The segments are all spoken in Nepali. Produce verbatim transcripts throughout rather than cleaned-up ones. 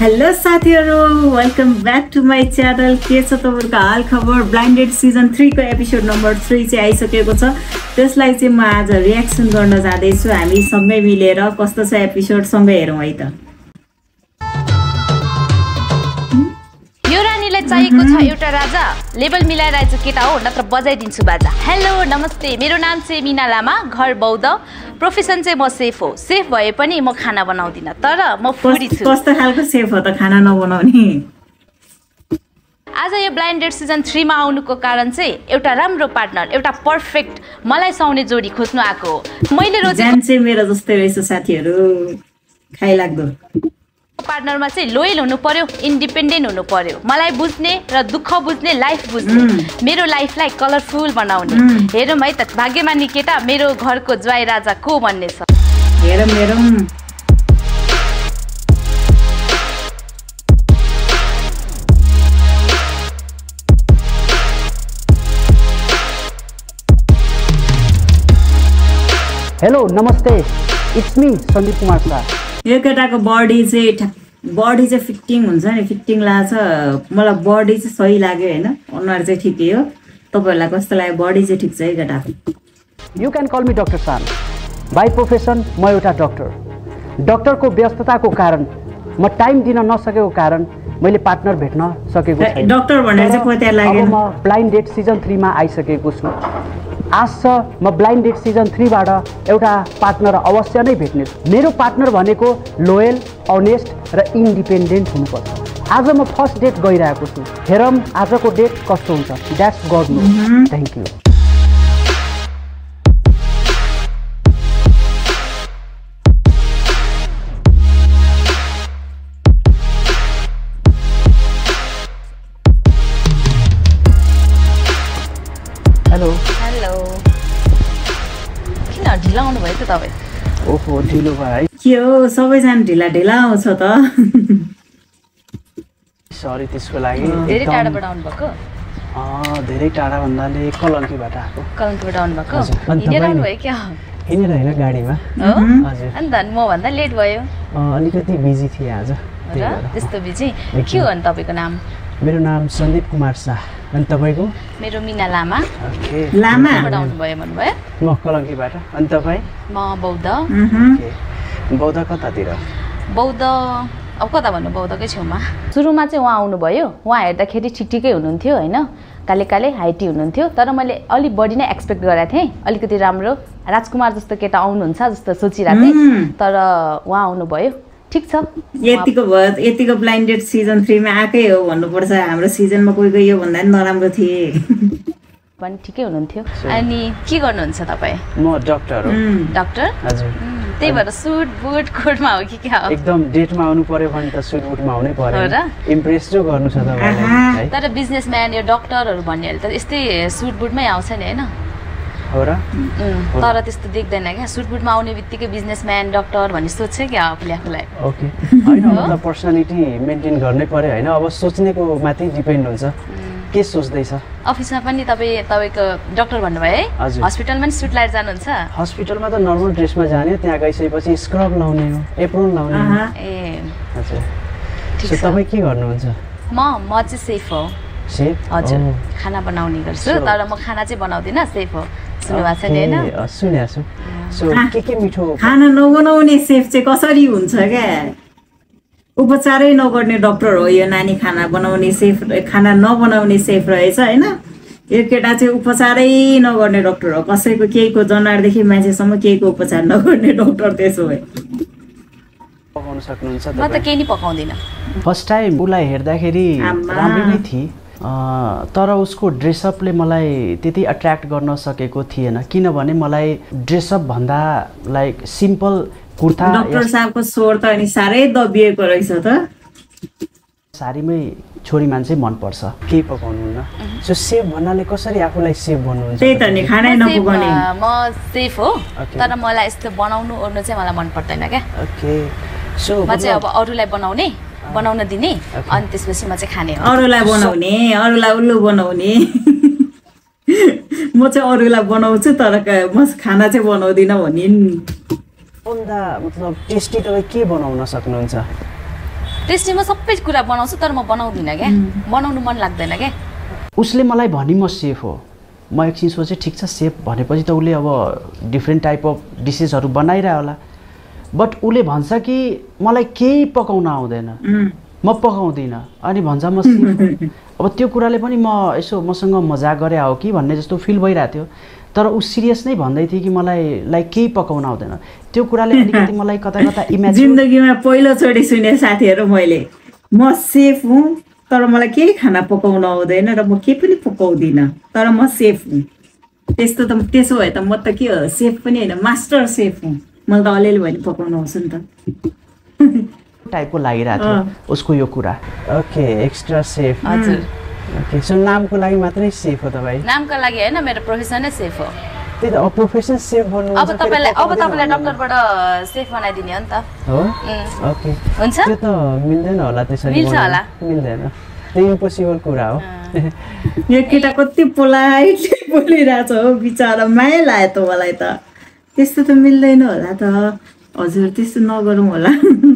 हेलो साथीहरु, welcome back to my channel. के छ तपाईहरुको हाल खबर? ब्लाइन्डेड सिजन थ्री को एपिसोड नम्बर थ्री चाहिँ आइसकेको छ। त्यसलाई चाहिँ म आज रियाक्सन गर्न जाँदैछु। हामी सँगै मिलेर कस्तो छ एपिसोड सँगै हेरौँ है त। यो रानीलाई चाहिएको छ एउटा राजा, लेभल मिलाइरहेको केटा हो, नत्र बजाइदिन्छु बाजा। हेलो नमस्ते, मेरो नाम चाहिँ मिना लामा, घर बौद्ध, प्रोफेसन चाहिँ म सेफ हो। सेफ भए पनि म खाना बनाउँदिन, तर म फुडी छु। कस्तो खालको सेफ हो त खाना नबनाउने? आज यो ब्लाइन्डेड सिजन थ्री मा आउनुको कारण चाहिँ एउटा राम्रो पार्टनर, एउटा पर्फेक्ट मलाई सुहाउने जोडी खोज्नु आएको हो। मैले रोजेको जान चाहिँ मेरो जस्तै रहेछ साथीहरु, खाइलाग्दो। पार्टनरमा चाहिँ लोयल हुनु पर्यो, इन्डिपेन्डेन्ट हुनु पर्यो, मलाई बुझ्ने र दुःख बुझ्ने, लाइफ बुझ्ने, मेरो लाइफलाई कलरफुल बनाउने। हेरौँ है त भाग्यमानी केटा मेरो घरको ज्वाइँ राजा को भन्ने छ। हेरौँ हेरौँ। हेलो नमस्ते, इट्स मी सन्दीप कुमार शाह। यो केटाको बडी चाहिँ बडी चाहिँ फिटिङ हुन्छ नि, फिटिङ लाग्छ मलाई। बडी चाहिँ सही लाग्यो हैन, अनुहार चाहिँ ठिकै हो। तपाईहरुलाई कस्तो लाग्यो? बडी चाहिँ ठिक छ है केटाको। You can call me doctor san. By profession म एउटा डाक्टर। डाक्टरको व्यस्तताको कारण, म टाइम दिन नसकेको कारण मैले पार्टनर भेट्न सकेको छैन। डाक्टर भनेर चाहिँ पत्या लाग्यो। म ब्लाइन्डेड सिजन थ्री मा आइसकेको छु। आज छ म ब्लाइन्डेड सिजन थ्री बाट एउटा पार्टनर अवश्य नै भेट्नेछु। मेरो पार्टनर भनेको लोयल, अनेस्ट र इन्डिपेन्डेन्ट हुनुपर्छ। आज म फर्स्ट डेट गइरहेको छु। हेरौँ आजको डेट कस्तो हुन्छ। That's good no. Thank you. Hello hello, किन ढिलो आउनु भयो त तपाईँ? ओहो ढिलो भयो है। के हो सबैजना ढिला ढिला आउँछ त? सरी त्यसको लागि। धेरै टाढाबाट आउनु भएको? धेरै टाढा भन्नाले कलङ्कीबाट आएको। कलङ्कीबाट आउनु भएको? हिँडेर आउनु भयो क्या? हिँडेर होइन, गाडीमा। हजुर। अनि त म भन्दा लेट भयो। अलिकति बिजी थिएँ आज। त्यस्तो बिजी? के हो अनि तपाईँको नाम? मेरो नाम सन्दीप कुमार शाह। अनि तपाईँको? मेरो मिना लामा। ओके। लामा आउनु भयो भन्नुभयो? म कलङ्कीबाट। अनि तपाईँ? म बौद्ध। बौद्ध कतातिर? बौद्ध अब कता भन्नु, बौद्धकै छेउमा। सुरुमा चाहिँ उहाँ आउनुभयो, उहाँ हेर्दाखेरि ठिक ठिकै हुनुहुन्थ्यो होइन, काले काले हाइटी हुनुहुन्थ्यो। तर मैले अलिक बढी नै एक्सपेक्ट गरेको थिएँ, अलिकति राम्रो राजकुमार जस्तो केटा आउनुहुन्छ जस्तो सोचिरहेको थिएँ। तर उहाँ आउनुभयो, ठिक छ। यतिको भयो, यतिको ब्लाइन्डेड सिजन थ्री मा आएकै हो भन्नुपर्छ। हाम्रो सिजनमा कोही कोही यो भन्दा पनि नराम्रो थिए पनि ठिकै हुनुहुन्थ्यो। अनि के गर्नुहुन्छ तपाईँ? म डाक्टर हो। डाक्टर? हजुर। त्यही भएर सुट बुट कोटमा हो कि क्या हो? एकदम डेटमा आउनु पर्यो भने त सुट बुटमा आउनै पर्यो। इम्प्रेस जो गर्नु छ तपाईँलाई। तर बिजनेसम्यान यो डाक्टरहरू भन्नेहरूले त यस्तै सुट बुटमै आउँछ नि होइन? हो र? तर त्यस्तो देख्दैन क्या, सुट बुटमा आउने बित्तिकै बिजनेसम्यान डाक्टर भन्ने सोध्छ क्या आफूले आफूलाई। ओके होइन, मतलब पर्सनालिटी मेन्टेन गर्नै पर्यो होइन। अब सोच्नेको माथि डिपेन्ड हुन्छ के सोच्दैछ। अफिसमा पनि तपाईँ तपाईँको डाक्टर भन्नुभयो है? हजुर। हस्पिटलमा पनि सुट लाएर जानुहुन्छ? हस्पिटलमा त नर्मल ड्रेसमा जाने, त्यहाँ गइसकेपछि स्क्रब लाउने हो, एप्रोन लाउने हो। ए हजुर। ठिक छ। तपाईँ के गर्नुहुन्छ? म म चाहिँ सेफ हो। सेफ? हजुर। खाना बनाउने गर्छु, तर म खाना चाहिँ बनाउँदिनँ, सेफ हो। सुन्नुभएको छ नि होइन? सुनेको छु। सो के के मिठो खाना नबनाउने सेफ चाहिँ कसरी हुन्छ क्या? उपचारै नगर्ने डाक्टर हो यो नानी। खाना बनाउने सेफ, खाना नबनाउने सेफ रहेछ होइन। यो केटा चाहिँ उपचारै नगर्ने डाक्टर हो। कसैको केहीको जनावरदेखि मान्छेसम्म केहीको उपचार नगर्ने डाक्टर। त्यसो भए पकाउन सक्नुहुन्छ? म त केही नि पकाउँदिनँ। फर्स्ट टाइम उसलाई हेर्दाखेरि राम्रो नै थिए, तर उसको ड्रेसअपले मलाई त्यति एट्र्याक्ट गर्न सकेको थिएन। किनभने मलाई ड्रेसअप भन्दा लाइक सिम्पल कुर्ता। डाक्टर साहबको स्वर त अनि साह्रै दबिएको रहेछ त। सारीमै छोरी मान्छे मनपर्छ। केही पकाउनुहुन्न? सो सेफ भन्नाले कसरी आफूलाई सेफ भन्नुहुन्छ? त्यही त नि, खानै नपकाउने। म सेफ हो, तर मलाई यस्तो बनाउनु ओर्नु चाहिँ मलाई मन पर्दैन क्या। ओके। सो म चाहिँ अब अरूलाई बनाउने, बनाउन दिने, अनि त्यसपछि म चाहिँ खाने हो। अरूलाई बनाउने, अरूलाई उल्लु बनाउने। म चाहिँ अरूलाई बनाउँछु तर म खाना चाहिँ बनाउँदिनँ भनिन्। भन्दा मतलब टेस्टी तपाईँ के बनाउन सक्नुहुन्छ? टेस्टी म सबै कुरा बनाउँछु तर म बनाउँदिनँ क्या बनाउनु मन लाग्दैन क्या उसले मलाई भनि म सेफ हो म एकछिन सोचेँ ठिक छ सेफ भनेपछि त उसले अब डिफ्रेन्ट टाइप अफ डिसेसहरू बनाइरह्यो होला बट उसले भन्छ कि मलाई केही पकाउन आउँदैन म पकाउँदिनँ अनि भन्छ म सेफ अब त्यो कुराले पनि म यसो मसँग मजाक गरे हो कि भन्ने जस्तो फिल भइरहेको थियो तर ऊ सिरियस नै भन्दै थियो कि मलाई लाइक केही पकाउन आउँदैन त्यो कुराले अलिकति मलाई कता कता इमेजिन जिन्दगीमा पहिलोचोटि सुने साथीहरू मैले म सेफ हुँ तर मलाई केही खाना पकाउन आउँदैन र म केही पनि पकाउँदिनँ तर म सेफ हुँ त्यस्तो त त्यसो भए त म त के हो सेफ पनि होइन मास्टर सेफ हुँ मलाई त अलिअलि भयो भने पकाउनु आउँछ नि त टाइपको लागिरहेको थियो उसको यो कुरा ओके एक्स्ट्रा सेफ हजुर ओके सो नामको लागि मात्रै सेफ हो तपाईँ नामको लागि होइन मेरो प्रोफेसन नै सेफ हो त्यही त प्रोफेसन सेफ भन्नु अब तपाईँलाई अब तपाईँलाई डक्टरबाट सेफ बनाइदिने हो नि त हो ओके हुन्छ त्यो त मिल्दैन होला त्यसरी मिल्छ होला मिल्दैन त्यो इम्पोसिबल कुरा हो यो केटा कति पोलाइटली बोलिरहेछ हो बिचरा माया लाग्यो त मलाई त त्यस्तो त मिल्दैन होला त हजुर त्यस्तो नगरौँ होला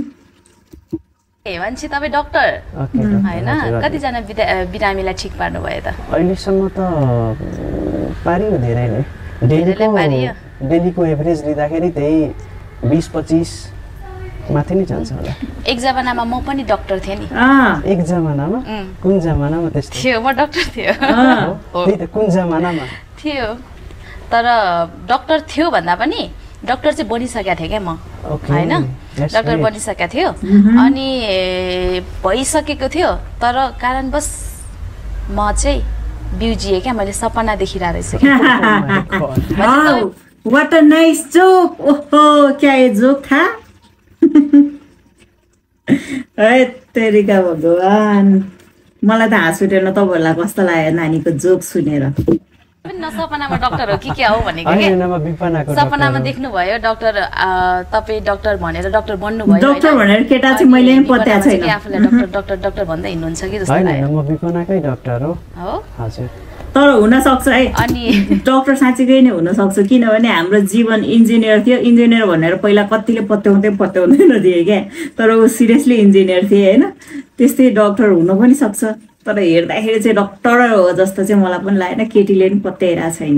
ए मान्छे तपाईँ डक्टर होइन कतिजना बिरामीलाई ठिक पार्नु भयो त अहिलेसम्म त पारियो धेरै नै डेलीको डेलीको एभरेज लिँदाखेरि त्यही बिस पच्चिस माथि नै जान्छ होला एक जमानामा म पनि डक्टर थिएँ नि एक जमानामा कुन जमानामा त्यस्तो थियो म डक्टर थियो त्यही त कुन जमानामा थियो तर डक्टर थियो भन्दा पनि डक्टर चाहिँ बनिसकेको थिएँ क्या म होइन डक्टर बनिसकेको थियो अनि भइसकेको थियो तर कारणवश म चाहिँ बिउजिएँ क्या मैले सपना देखिरहेको रहेछु What a nice joke! ओहो क्या ये जोक था? तेरिका भगवान मलाई त हाँस उठेन तपाईँहरूलाई कस्तो लाग्यो नानीको जोक सुनेर सपनामा डक्टर हो कि क्या हो भनेको सपनामा देख्नुभयो डक्टर तपाईँ डक्टर भनेर डक्टर बन्नुभयो डक्टर भनेर केटा चाहिँ मैले पनि पत्या छैन आफूलाई डक्टर डक्टर डक्टर भन्दै हिँड्नुहुन्छ कि जस्तो लाग्यो म विपनाकै डक्टर हो हजुर तर हुनसक्छ है अनि डक्टर साँच्चीकै नै हुनसक्छ किनभने हाम्रो जीवन इन्जिनियर थियो इन्जिनियर भनेर पहिला कतिले पत्याउँदै पत्याउँदै नदिए क्या तर ऊ सिरियसली इन्जिनियर थिए होइन त्यस्तै डक्टर हुन पनि सक्छ तर हेर्दाखेरि चाहिँ डक्टर हो जस्तो चाहिँ मलाई पनि लागेन केटीले पनि पत्याइरहेको छैन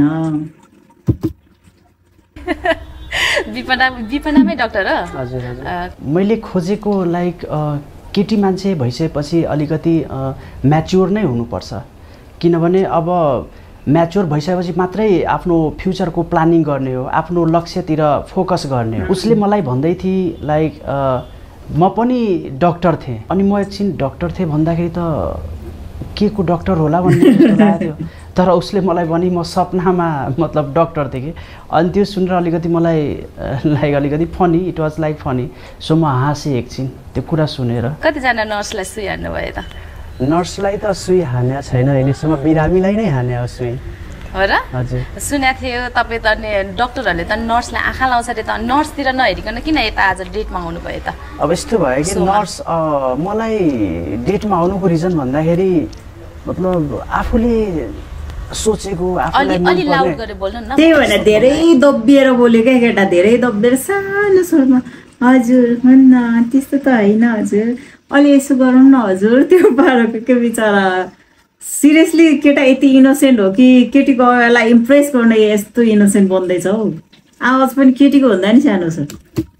विपना विपनामै डक्टर हो हजुर मैले खोजेको लाइक केटी मान्छे भइसकेपछि अलिकति म्याच्योर नै हुनुपर्छ किनभने अब म्याच्योर भइसकेपछि मात्रै आफ्नो फ्युचरको प्लानिङ गर्ने हो आफ्नो लक्ष्यतिर फोकस गर्ने हो उसले मलाई भन्दै थिए लाइक म पनि डक्टर थिएँ अनि म एकछिन डक्टर थिएँ भन्दाखेरि त के को डक्टर होला भन्ने जस्तो लागेको थियो तर उसले मलाई भने म सपनामा मतलब डक्टर थिएँ कि अनि त्यो सुनेर अलिकति मलाई लाइक अलिकति funny it was like funny so म हाँसेँ एकछिन त्यो कुरा सुनेर कतिजना नर्सलाई सुई हान्नु भयो त नर्सलाई त सुई हान्या छैन अहिलेसम्म बिरामीलाई नै हान्या हो सुई हो र हजुर सुनेको थियो तपाईँ त अनि डक्टरहरूले त नर्सलाई आँखा लाउँछ अरे त नर्सतिर नहेरिकन किन यता आज डेटमा आउनु भयो त अब यस्तो भयो कि नर्स मलाई डेटमा आउनुको रिजन भन्दाखेरि मतलब आफूले सोचेको अलि लाउड गरेर बोल्नु न त्यही भएर धेरै दबिएर बोल्यो क्या केटा धेरै दबिएर सानो स्वरमा हजुर भन्न त्यस्तो त होइन हजुर अलि यसो गरौँ न हजुर त्यो पाराको के बिचरा सिरियसली केटा यति इनोसेन्ट हो कि केटीको अगाडिलाई इम्प्रेस गर्ने यस्तो इनोसेन्ट बन्दैछ हौ आवाज पनि केटीको हुँदा नि सानो छ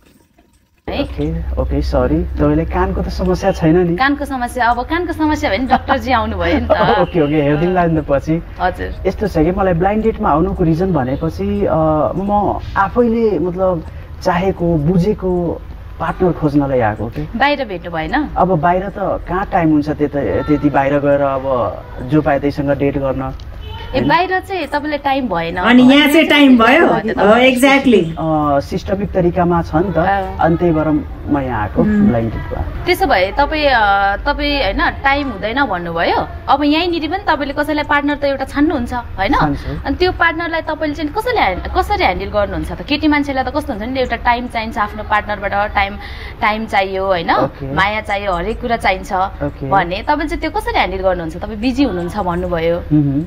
ओके ओके सरी तपाईँले कानको त समस्या छैन नि कानको समस्या अब कानको समस्या भने डक्टरजी आउनु भयो नि त ओके ओके हेर्दिन लाग्नु पछि हजुर यस्तो छ कि मलाई ब्लाइन्ड डेटमा आउनुको रिजन भनेपछि म आफैले मतलब चाहेको बुझेको पार्टनर खोज्नलाई आएको कि बाहिर भेट्नु भएन अब बाहिर त कहाँ टाइम हुन्छ त्यता त्यति बाहिर गएर अब जो पाए त्यहीसँग डेट गर्न ए बाहिर चाहिँ तपाईलाई टाइम भएन अनि यहाँ चाहिँ टाइम भयो एक्ज्याक्टली सिस्टमिक तरिकामा छ नि त अनि त्यही भएर म यहाँ आएको ब्लाइन्ड डेटमा त्यसो भए तपाईँ तपाईँ होइन टाइम हुँदैन भन्नुभयो अब यहीँनिर पनि तपाईँले कसैलाई पार्टनर त एउटा छान्नुहुन्छ होइन अनि त्यो पार्टनरलाई तपाईँले चाहिँ कसैले कसरी ह्यान्डल गर्नुहुन्छ त केटी मान्छेलाई त कस्तो हुन्छ नि एउटा टाइम चाहिन्छ आफ्नो पार्टनरबाट टाइम टाइम चाहियो होइन माया चाहियो हरेक कुरा चाहिन्छ भने तपाईँले चाहिँ त्यो कसरी ह्यान्डल गर्नुहुन्छ तपाईँ बिजी हुनुहुन्छ भन्नुभयो कसरी ह्यान्डल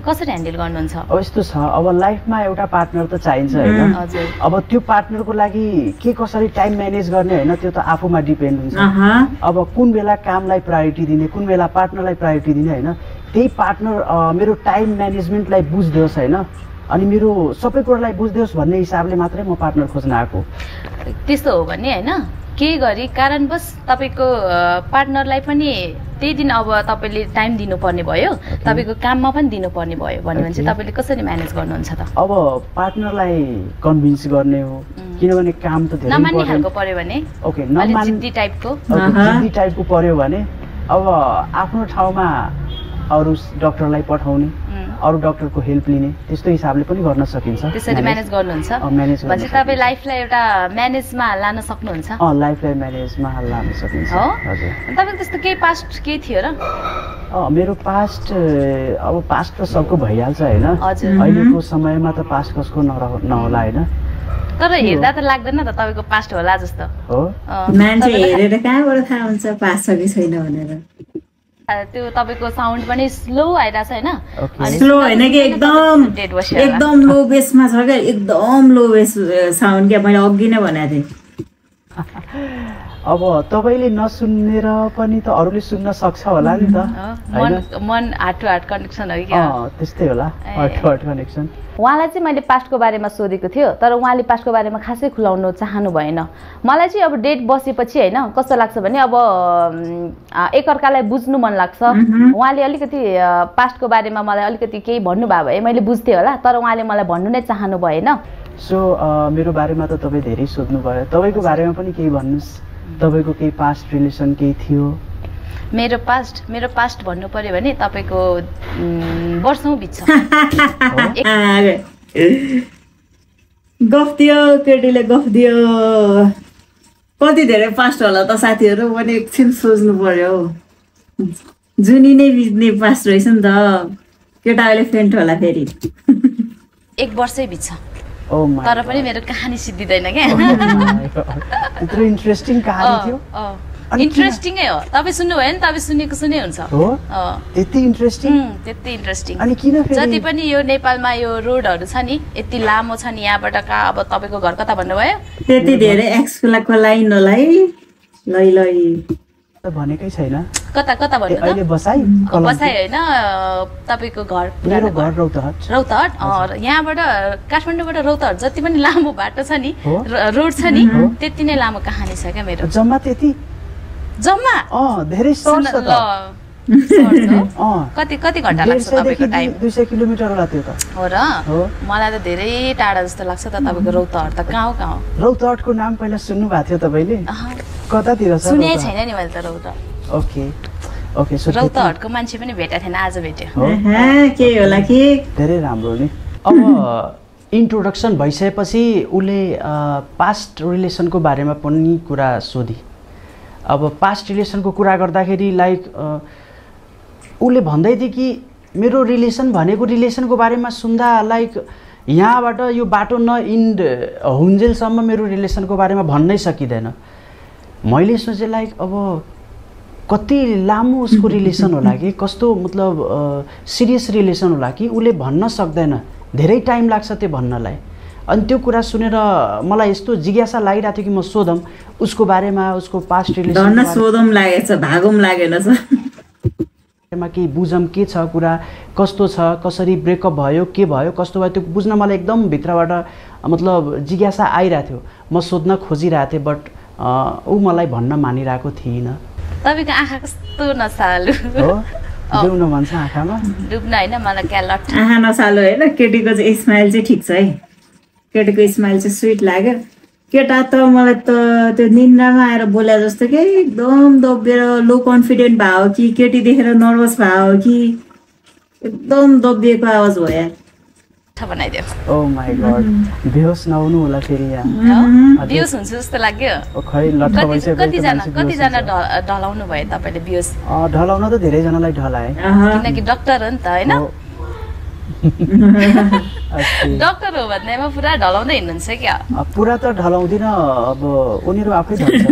ह्यान्डल गर्नुहुन्छ? अब यस्तो छ, अब लाइफमा एउटा पार्टनर त चाहिन्छ होइन। अब त्यो पार्टनरको लागि के कसरी टाइम म्यानेज गर्ने होइन, त्यो त आफूमा डिपेन्ड हुन्छ। अब कुन बेला कामलाई प्रायोरिटी दिने, कुन बेला पार्टनरलाई प्रायोरिटी दिने होइन, त्यही पार्टनर मेरो टाइम म्यानेजमेन्टलाई बुझिदियोस् होइन, अनि मेरो सबै कुरालाई बुझिदियोस् भन्ने हिसाबले मात्रै म पार्टनर खोज्न आएको। त्यस्तो हो भने होइन, केही गरी कारणवश तपाईँको पार्टनरलाई पनि त्यही दिन अब तपाईँले टाइम दिनुपर्ने भयो, तपाईँको काममा पनि दिनुपर्ने भयो भन्यो भने चाहिँ तपाईँले कसरी म्यानेज गर्नुहुन्छ त? अब पार्टनरलाई कन्भिन्स गर्ने हो, किनभने काम त धेरै नमान्ने खालको पर्यो भने, ओके नमान्ने जिद्दी टाइपको जिद्दी टाइपको पर्यो भने अब आफ्नो ठाउँमा अरू डक्टरलाई पठाउने, अरू डक्टरको हेल्प लिने, त्यस्तो हिसाबले पनि गर्न सकिन्छ। त्यसरी म्यानेज गर्नुहुन्छ? म्यानेज भने तपाईँ लाइफलाई एउटा म्यानेजमा लान सक्नुहुन्छ? अँ, लाइफलाई म्यानेजमा लान सकिन्छ। हजुर। तपाईँको त्यस्तो केही पास्ट केही थियो र? अँ, मेरो पास्ट अब पास्ट त सबको भइहाल्छ होइन, हजुर। अहिलेको समयमा त पास्ट कसको नहोला होइन, तर हेर्दा त लाग्दैन त तपाईँको पास्ट होला जस्तो हो। मान्छे हेरेर कहाँबाट थाहा हुन्छ पास्ट छ कि छैन भनेर? त्यो तपाईँको साउन्ड पनि स्लो आइरहेछ होइन? स्लो होइन कि एकदम एकदम लो बेसमा छ क्या, एकदम लो बेस साउन्ड क्या, मैले अघि नै भनेको थिएँ। अब तपाईँले नसुनेर पनि त अरूले सुन्न सक्छ होला नि त, मन हार्ट टु हार्ट कनेक्सन हो क्या? त्यस्तै होला, हार्ट टु हार्ट कनेक्सन। उहाँलाई चाहिँ मैले पास्टको बारेमा सोधेको थियो, तर उहाँले पास्टको बारेमा खासै खुलाउनु चाहनु भएन। मलाई चाहिँ अब डेट बसेपछि होइन कस्तो लाग्छ भने अब एकअर्कालाई बुझ्नु मन लाग्छ। उहाँले अलिकति पास्टको बारेमा मलाई अलिकति केही भन्नुभयो भए मैले बुझ्थेँ होला, तर उहाँले मलाई भन्नु नै चाहनु भएन। सो मेरो बारेमा त तपाईँ धेरै सोध्नुभयो, तपाईँको बारेमा पनि केही भन्नुहोस्, तपाईँको केही पास्ट रिलेसन केही थियो? मेरो पास्ट मेरो पास्ट भन्नु पर्यो भने तपाईँको वर्षौँ बित्छ। गफ दियो केटीले, गफ दियो। कति धेरै पास्ट होला त साथीहरू, पनि एकछिन सोच्नु पर्यो। जुनी नै बित्ने पास्ट रहेछ नि त, केटा अहिले फेन्ट होला फेरि। एक वर्षै बित्छ, तर पनि मेरो कहानी सिद्धिँदैन क्या। यत्रो इन्ट्रेस्टिङ कहानी थियो। इन्ट्रेस्टिङै हो, तपाईँ सुन्नुभयो नि, तपाईँ सुनेको सुने हुन्छ। त्यति इन्ट्रेस्टिङ? त्यति इन्ट्रेस्टिङ। अनि किन जति पनि यो नेपालमा यो रोडहरू छ नि यति लामो छ नि, यहाँबाट कहाँ अब तपाईँको घर कता भन्नुभयो? त्यति धेरै एक्सको लाइन होला है, लै लै भनेकै छैन। कता कता भन्नु त? अहिले बसाइ बसाइ होइन, तपाईँको घर मेरो घर रौतहट। रौतहट यहाँबाट काठमाडौँबाट रौतहट जति पनि लामो बाटो छ नि, रोड छ नि, त्यति नै लामो कहानी छ क्या मेरो। जम्मा त्यति? जम्मा अँ, धेरै सर्ट छ त। कति कति घन्टा लाग्छ तपाईँको टाइम? दुई सय किलोमिटर होला त्यो त। हो र? मलाई त धेरै टाढा जस्तो लाग्छ त। तपाईँको रौतहट त कहाँ हो कहाँ हो? रौतहटको नाम पहिला सुन्नु भएको थियो तपाईँले? कतातिर छ? सुने छैन नि मैले त रौतहट। Okay okay. रौतहटको मान्छे पनि भेटेको थिएन, आज भेट्यो। के होला कि? धेरै राम्रो नि। अब इन्ट्रोडक्सन भइसकेपछि उसले पास्ट रिलेसनको बारेमा पनि कुरा सोधी। अब पास्ट रिलेसनको कुरा गर्दाखेरि लाइक उसले भन्दै थियो कि मेरो रिलेसन भनेको रिलेसनको बारेमा सुन्दा लाइक यहाँबाट यो बाटो न इन्ड हुन्जेलसम्म मेरो रिलेसनको बारेमा भन्नै सकिँदैन। मैले सोचेँ लाइक अब कति लामो उसको रिलेसन होला कि, कस्तो मतलब सिरियस रिलेसन होला कि उसले भन्न सक्दैन, धेरै टाइम लाग्छ त्यो भन्नलाई। अनि त्यो कुरा सुनेर मलाई यस्तो जिज्ञासा लागिरहेको थियो कि म सोधौँ उसको बारेमा, उसको पास्ट रिलेसन सोधौँ लागेछ, भागौँ लागेन छ, केही बुझौँ के छ कुरा, कस्तो छ, कसरी ब्रेकअप भयो, के भयो, कस्तो भयो, त्यो बुझ्न मलाई एकदम भित्रबाट मतलब जिज्ञासा आइरहेको थियो। म सोध्न खोजिरहेको थिएँ, बट ऊ मलाई भन्न मानिरहेको थिइनँ। तपाईँको आँखा कस्तो नसालु हो, डुब्न मन छ आँखामा? डुब्न होइन, मलाई क्या लट आँखा नसालु होइन, केटीको चाहिँ स्माइल चाहिँ ठिक छ है, केटीको स्माइल चाहिँ स्विट लाग्यो। केटा त मलाई त त्यो निन्द्रामा आएर बोले जस्तो कि एकदम दबिएर लो कन्फिडेन्ट भयो कि केटी देखेर नर्भस भयो कि एकदम दबिएको आवाज भयो यार। बनाइदियो। ओ माय गॉड, बेहोस नहुनु होला फेरि यहाँ। बेहोस हुन्छ जस्तो लाग्यो। खै लट्ठ भइसक्यो। कतिजना कतिजना ढलाउनु भयो तपाईँले बेहोस? ढलाउन त धेरैजनालाई ढलाए, किनकि डक्टर हो नि त होइन। डक्टर हो भन्दैमा पुरा ढलाउँदै हिँड्नुहुन्छ क्या? पुरा त ढलाउँदिन, अब उनीहरू आफै ढल्छ।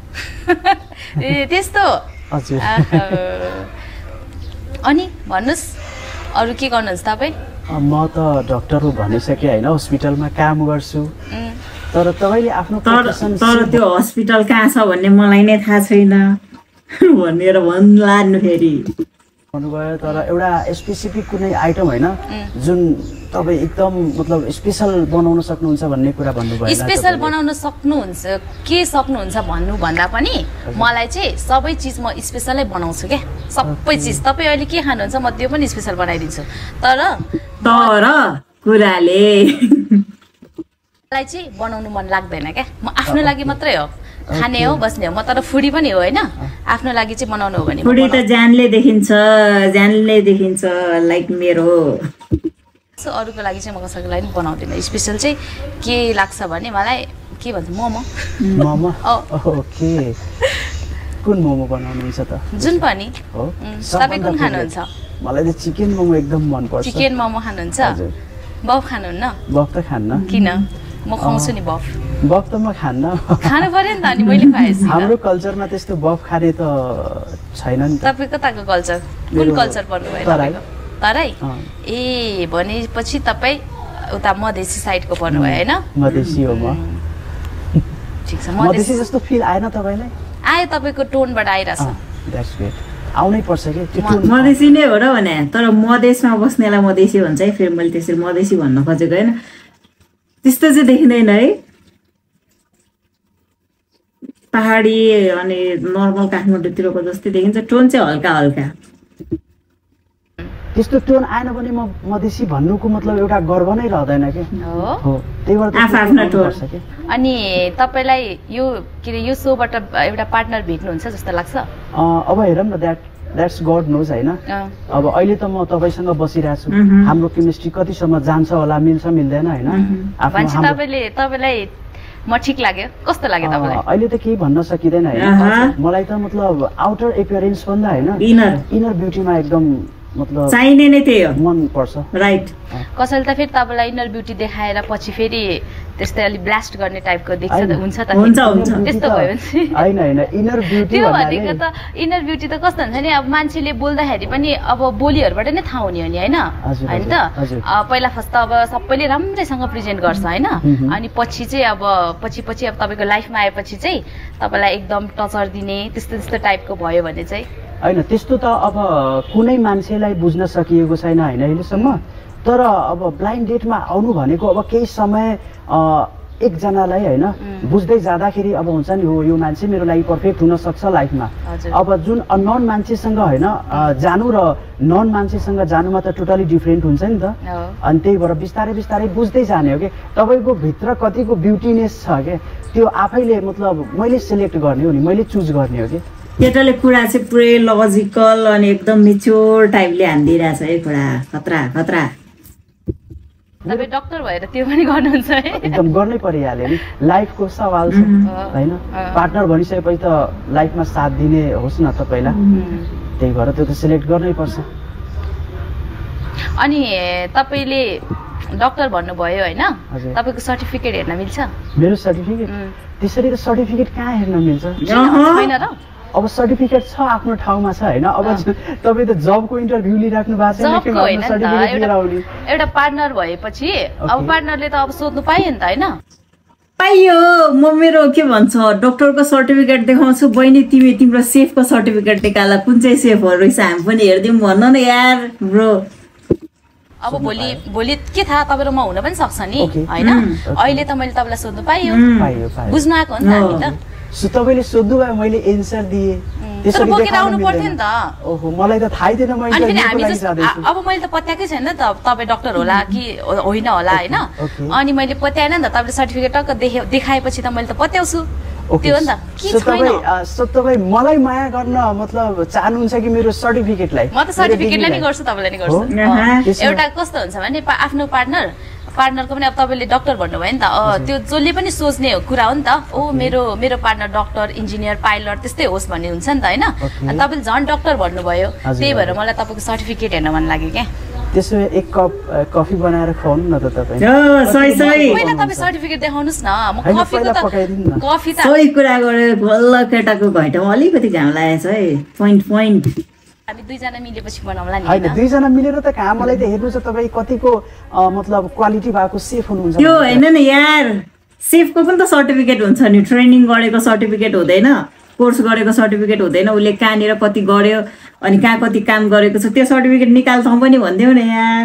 ए त्यस्तो? हजुर। अनि भन्नुहोस् अरू के गर्नुहुन्छ तपाईँ? म त डक्टर हो भनिसकेँ होइन, हस्पिटलमा काम गर्छु। तर तपाईँले आफ्नो प्रोफेसन तर त्यो हस्पिटल कहाँ छ भन्ने मलाई नै थाहा छैन भनेर भन्लानु फेरि भन्नुभयो। तर एउटा स्पेसिफिक कुनै आइटम होइन जुन तपाईँ एकदम मतलब स्पेसल बनाउन सक्नुहुन्छ भन्ने कुरा भन्नुभयो। स्पेसल बनाउन सक्नुहुन्छ के सक्नुहुन्छ भन्नु भन्दा पनि मलाई चाहिँ सबै चिज म स्पेसलै बनाउँछु क्या, सबै चिज। तपाईँ अहिले के खानुहुन्छ म त्यो पनि स्पेसल बनाइदिन्छु। तर तर कुराले मलाई चाहिँ बनाउनु मन लाग्दैन क्या, म आफ्नो लागि मात्रै हो, खाने हो बस्ने हो। म तर फुडी पनि हो होइन, आफ्नो लागि चाहिँ बनाउनु हो भने फुडी त जानले देखिन्छ, जानले देखिन्छ लाइक मेरो। सो अरूको लागि चाहिँ म कसैको लागि पनि बनाउँदिनँ। स्पेसल चाहिँ के लाग्छ भने मलाई के भन्छ मोमो। मोमो ओके, कुन मोमो बनाउनुहुन्छ त? जुन पनि हो। तपाईँ कुन खानुहुन्छ? मलाई त चिकन मोमो एकदम मन पर्छ। चिकन मोमो खानुहुन्छ? बफ खानुहुन्न? बफ त खान्न। किन? म खुवाउँछु नि बफ। बफ त म खान्न। खानु पर्यो नि त, अनि मैले खुवाएछु। हाम्रो कल्चरमा त्यस्तो बफ खाने त छैन नि त। तपाईँ कताको कल्चर? कुन कल्चर पर्नुभयो तपाईँको? तराई? ए भनेपछि तपाईँ उता मधेसी साइडको पर्नुभयो होइन? मधेसी हो म। ठिक छ। मधेसी जस्तो फिल आएन तपाईँलाई? आयो, तपाईँको टोनबाट आइरहेछ। That's great. आउनै पर्छ कि त्यो टोन। मधेसी नै हो र भने, तर मधेसमा बस्नेलाई मधेसी भन्छ है, फेरि मैले त्यसरी मधेसी भन्न खोजेको होइन, त्यस्तो चाहिँ देखिँदैन है। पहाडी अनि नर्मल काठमाडौँतिरको जस्तै देखिन्छ, टोन चाहिँ हल्का हल्का। त्यस्तो टोन आएन भने म मधेसी भन्नुको मतलब एउटा गर्व नै रहँदैन कि। हो, त्यही भएर आफ्नो टोन। अनि तपाईँलाई यो के अरे यो सोबाट एउटा पार्टनर भेट्नुहुन्छ जस्तो लाग्छ? अब हेरौँ न, द्याट द्याट्स गड नोज होइन। अब अहिले त म तपाईँसँग बसिरहेको छु, हाम्रो केमिस्ट्री कतिसम्म जान्छ होला, मिल्छ मिल्दैन होइन। तपाईँले तपाईँलाई म ठिक लाग्यो, कस्तो लाग्यो तपाईँलाई? अहिले त केही भन्न सकिँदैन होइन। मलाई त मतलब आउटर एपियरेन्स भन्दा होइन, इनर इनर ब्युटीमा एकदम मतलब चाहिने नै त्यही हो, मन पर्छ। राइट। कसैले त फेरि तपाईँलाई इनर ब्युटी देखाएर पछि फेरि त्यस्तै अलि ब्लास्ट गर्ने टाइपको देख्छ त, हुन्छ त? हुन्छ हुन्छ। त्यस्तो भयो होइन होइन, इनर ब्युटी त्यो भनेको त इनर ब्युटी त कस्तो हुन्छ नि, अब मान्छेले बोल्दाखेरि पनि अब बोलीहरूबाट नै थाहा हुने हो नि होइन, होइन त? पहिला फर्स्ट त अब सबैले राम्रैसँग प्रेजेन्ट गर्छ होइन, अनि पछि चाहिँ अब पछि पछि अब तपाईँको लाइफमा आएपछि चाहिँ तपाईँलाई एकदम टचर दिने त्यस्तो त्यस्तो टाइपको भयो भने चाहिँ होइन। त्यस्तो त अब कुनै मान्छेलाई बुझ्न सकिएको छैन होइन अहिलेसम्म। तर अब ब्लाइन्ड डेटमा आउनु भनेको अब केही समय एकजनालाई होइन बुझ्दै जाँदाखेरि अब हुन्छ नि, हो यो मान्छे मेरो लागि पर्फेक्ट हुनसक्छ लाइफमा। अब जुन अननोन मान्छेसँग होइन जानु र नन मान्छेसँग जानुमा त टोटली डिफ्रेन्ट हुन्छ नि त। अनि त्यही भएर बिस्तारै बिस्तारै बुझ्दै जाने हो कि तपाईँको भित्र कतिको ब्युटिनेस छ क्या, त्यो आफैले मतलब मैले सिलेक्ट गर्ने हो नि, मैले चुज गर्ने हो कि। केटाले कुरा चाहिँ पुरै लजिकल अनि एकदम मिच्योर टाइपले हानिदिइरहेछ है कुरा, खतरा खतरा। तपाईँ डक्टर भएर त्यो पनि गर्नुहुन्छ है? एकदम गर्नै परिहाल्यो नि, लाइफको सवाल छ होइन। पार्टनर भनिसकेपछि त लाइफमा साथ दिने होस् न तपाईँलाई, त्यही भएर त्यो त सिलेक्ट गर्नै पर्छ। अनि तपाईँले डक्टर भन्नुभयो होइन, तपाईँको सर्टिफिकेट हेर्न मिल्छ? मेरो सर्टिफिकेट त्यसरी त सर्टिफिकेट कहाँ हेर्न मिल्छ? छैन र? अब सर्टिफिकेट छ आफ्नो ठाउँमा छ होइन। अब तपाईँ त जबको इन्टरभ्यू लिइराख्नु भएको छ, एउटा पार्टनर भएपछि अब पार्टनरले त अब सोध्नु पाइयो नि त होइन? पाइयो। म मेरो के भन्छ डक्टरको सर्टिफिकेट देखाउँछु, बहिनी तिमी तिम्रो सेफको सर्टिफिकेट निकाल, कुन चाहिँ सेफहरू रहेछ हामी पनि हेरिदिउँ भन्न न यार ब्रो। अब भोलि भोलि के थाहा, तपाईँ र म हुन पनि सक्छ नि होइन। अहिले त मैले तपाईँलाई सोध्नु पाइयो, बुझ्नु आएको हो नि त हामी त। तपाईँले सोध्नु भयो, मैले एन्सर दिएँ, तर बोकेर आउनु पर्थ्यो नि त। ओहो, मलाई त थाहै थिएन। अनि फेरि हामी अब मैले त पत्याएकै छैन नि त तपाईँ डक्टर होला कि होइन होला होइन। अनि मैले पत्याएन नि त, तपाईँले सर्टिफिकेट टक्क देखे देखाएपछि त मैले त पत्याउँछु, त्यो हो नि त। के छैन सो तपाईँ मलाई माया गर्न मतलब चाहनुहुन्छ कि मेरो सर्टिफिकेटलाई? म त सर्टिफिकेटलाई नि गर्छु, तपाईँलाई नि गर्छु। एउटा कस्तो हुन्छ भने आफ्नो पार्टनर पार्टनरको पनि अब तपाईँले डक्टर भन्नुभयो नि त, त्यो जसले पनि सोच्ने कुरा हो नि त, ओ मेरो मेरो पार्टनर डक्टर इन्जिनियर पाइलट त्यस्तै होस् भन्ने हुन्छ नि त होइन। तपाईँले झन् डक्टर भन्नुभयो, त्यही भएर मलाई तपाईँको सर्टिफिकेट हेर्न मन लाग्यो क्या। त्यसो भए एक कप कफी बनाएर खुवाउनु न त तपाईँ। पहिला तपाईँ सर्टिफिकेट देखाउनुहोस् न, म कफीको त कफी त सही कुरा गरे। बल्ल केटाको घैँटामा अलिकति घाम लागेछ है, पोइन्ट पोइन्ट। हामी दुईजना मिलेपछि बनाउँला नि होइन दुईजना मिलेर त कहाँ मलाई त हेर्नु छ तपाईँ कतिको मतलब क्वालिटी भएको सेफ हुनुहुन्छ त्यो होइन नि यार सेफको पनि त सर्टिफिकेट हुन्छ नि ट्रेनिङ गरेको सर्टिफिकेट हुँदैन कोर्स गरेको सर्टिफिकेट हुँदैन उसले कहाँनिर कति गर्यो अनि कहाँ कति काम गरेको छ त्यो सर्टिफिकेट निकाल्छ पनि भनिदेऊ न यार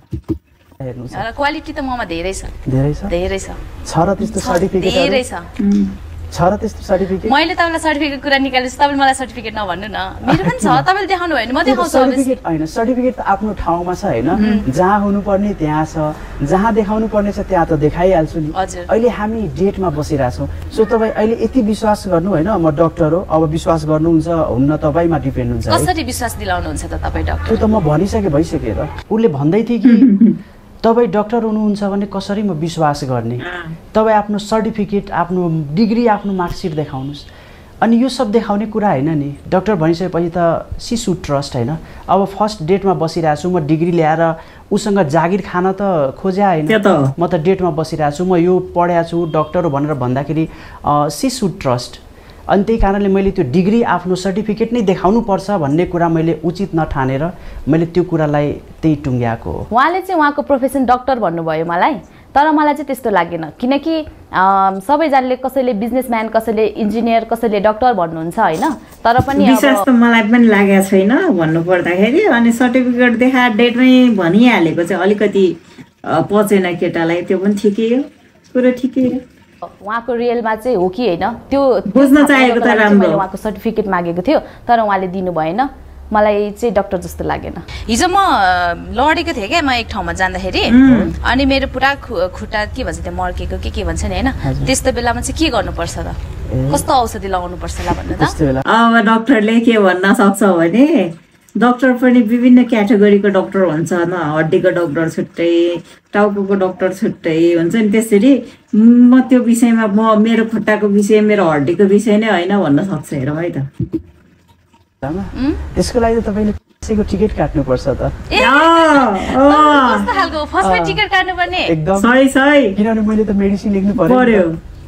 हेर्नु छ र क्वालिटी त ममा धेरै छ धेरै छ धेरै छ छ र त्यस्तो सर्टिफिकेट धेरै छ छ र त्यस्तो सर्टिफिकेट मैले तपाईँलाई सर्टिफिकेट कुरा निकालेछु तपाईँले मलाई सर्टिफिकेट नभन्नु न मेरो पनि छ तपाईँले देखाउनु भयो भने म देखाउँछु सर्टिफिकेट होइन सर्टिफिकेट त आफ्नो ठाउँमा छ होइन जहाँ हुनुपर्ने त्यहाँ छ जहाँ देखाउनु पर्ने छ त्यहाँ त देखाइहाल्छु नि अहिले हामी डेटमा बसिरहेछौँ सो तपाईँ अहिले यति विश्वास गर्नु होइन म डक्टर हो अब विश्वास गर्नुहुन्छ हुन्न तपाईँमा डिपेन्ड हुन्छ कसरी विश्वास दिलाउनुहुन्छ त तपाईँ डक्टर त्यो त म भनिसकेँ भइसकेँ त उसले भन्दै थियो कि तपाईँ डक्टर हुनुहुन्छ भने कसरी म विश्वास गर्ने तपाईँ आफ्नो सर्टिफिकेट आफ्नो डिग्री आफ्नो मार्कसिट देखाउनुहोस् अनि यो सब देखाउने कुरा होइन नि डक्टर भनिसकेपछि त सी सुड ट्रस्ट होइन अब फर्स्ट डेटमा बसिरहेको छु म डिग्री ल्याएर उसँग जागिर खान त खोज्या होइन म त डेटमा बसिरहेको छु म यो पढाएको छु डक्टर हो भनेर भन्दाखेरि सी सुड ट्रस्ट अनि त्यही कारणले मैले त्यो डिग्री आफ्नो सर्टिफिकेट नै देखाउनु पर्छ भन्ने कुरा मैले उचित नठानेर मैले त्यो कुरालाई त्यही टुङ्ग्याएको हो उहाँले चाहिँ उहाँको प्रोफेसन डक्टर भन्नुभयो मलाई तर मलाई चाहिँ त्यस्तो लागेन किनकि सबैजनाले कसैले बिजनेसम्यान कसैले इन्जिनियर कसैले डक्टर भन्नुहुन्छ होइन तर पनि विश्वास त मलाई पनि लागेको छैन भन्नु पर्दाखेरि अनि सर्टिफिकेट देखा डेटमै भनिहालेको चाहिँ अलिकति पचेन केटालाई त्यो पनि ठिकै हो कुरो ठिकै हो उहाँको रियलमा चाहिँ हो कि होइन त्यो बुझ्न चाहेको त राम्रो मैले उहाँको सर्टिफिकेट मागेको थियो तर उहाँले दिनु भएन मलाई चाहिँ डक्टर जस्तो लागेन हिजो म लडेको थिएँ क्या म एक ठाउँमा जाँदाखेरि अनि मेरो पुरा खुट्टा के भन्छ त्यो मर्केको के के भन्छ नि होइन त्यस्तो बेलामा चाहिँ के गर्नुपर्छ त कस्तो औषधि लगाउनु पर्छ होला भन्नु त अब डक्टरले के भन्न सक्छ भने डक्टर पनि विभिन्न क्याटेगोरीको डक्टर हुन्छ न हड्डीको डक्टर छुट्टै टाउकोको डक्टर छुट्टै हुन्छ नि त्यसरी म त्यो विषयमा म मेरो खुट्टाको विषय मेरो हड्डीको विषय नै होइन भन्न सक्छ हेरौँ है त त्यसको लागि त तपाईँले कसैको टिकट काट्नुपर्छ त कस्तो खालको फर्स्टमा टिकट काट्नुपर्ने एकदम सही सही किनभने मैले त मेडिसिन लेख्नु पर्यो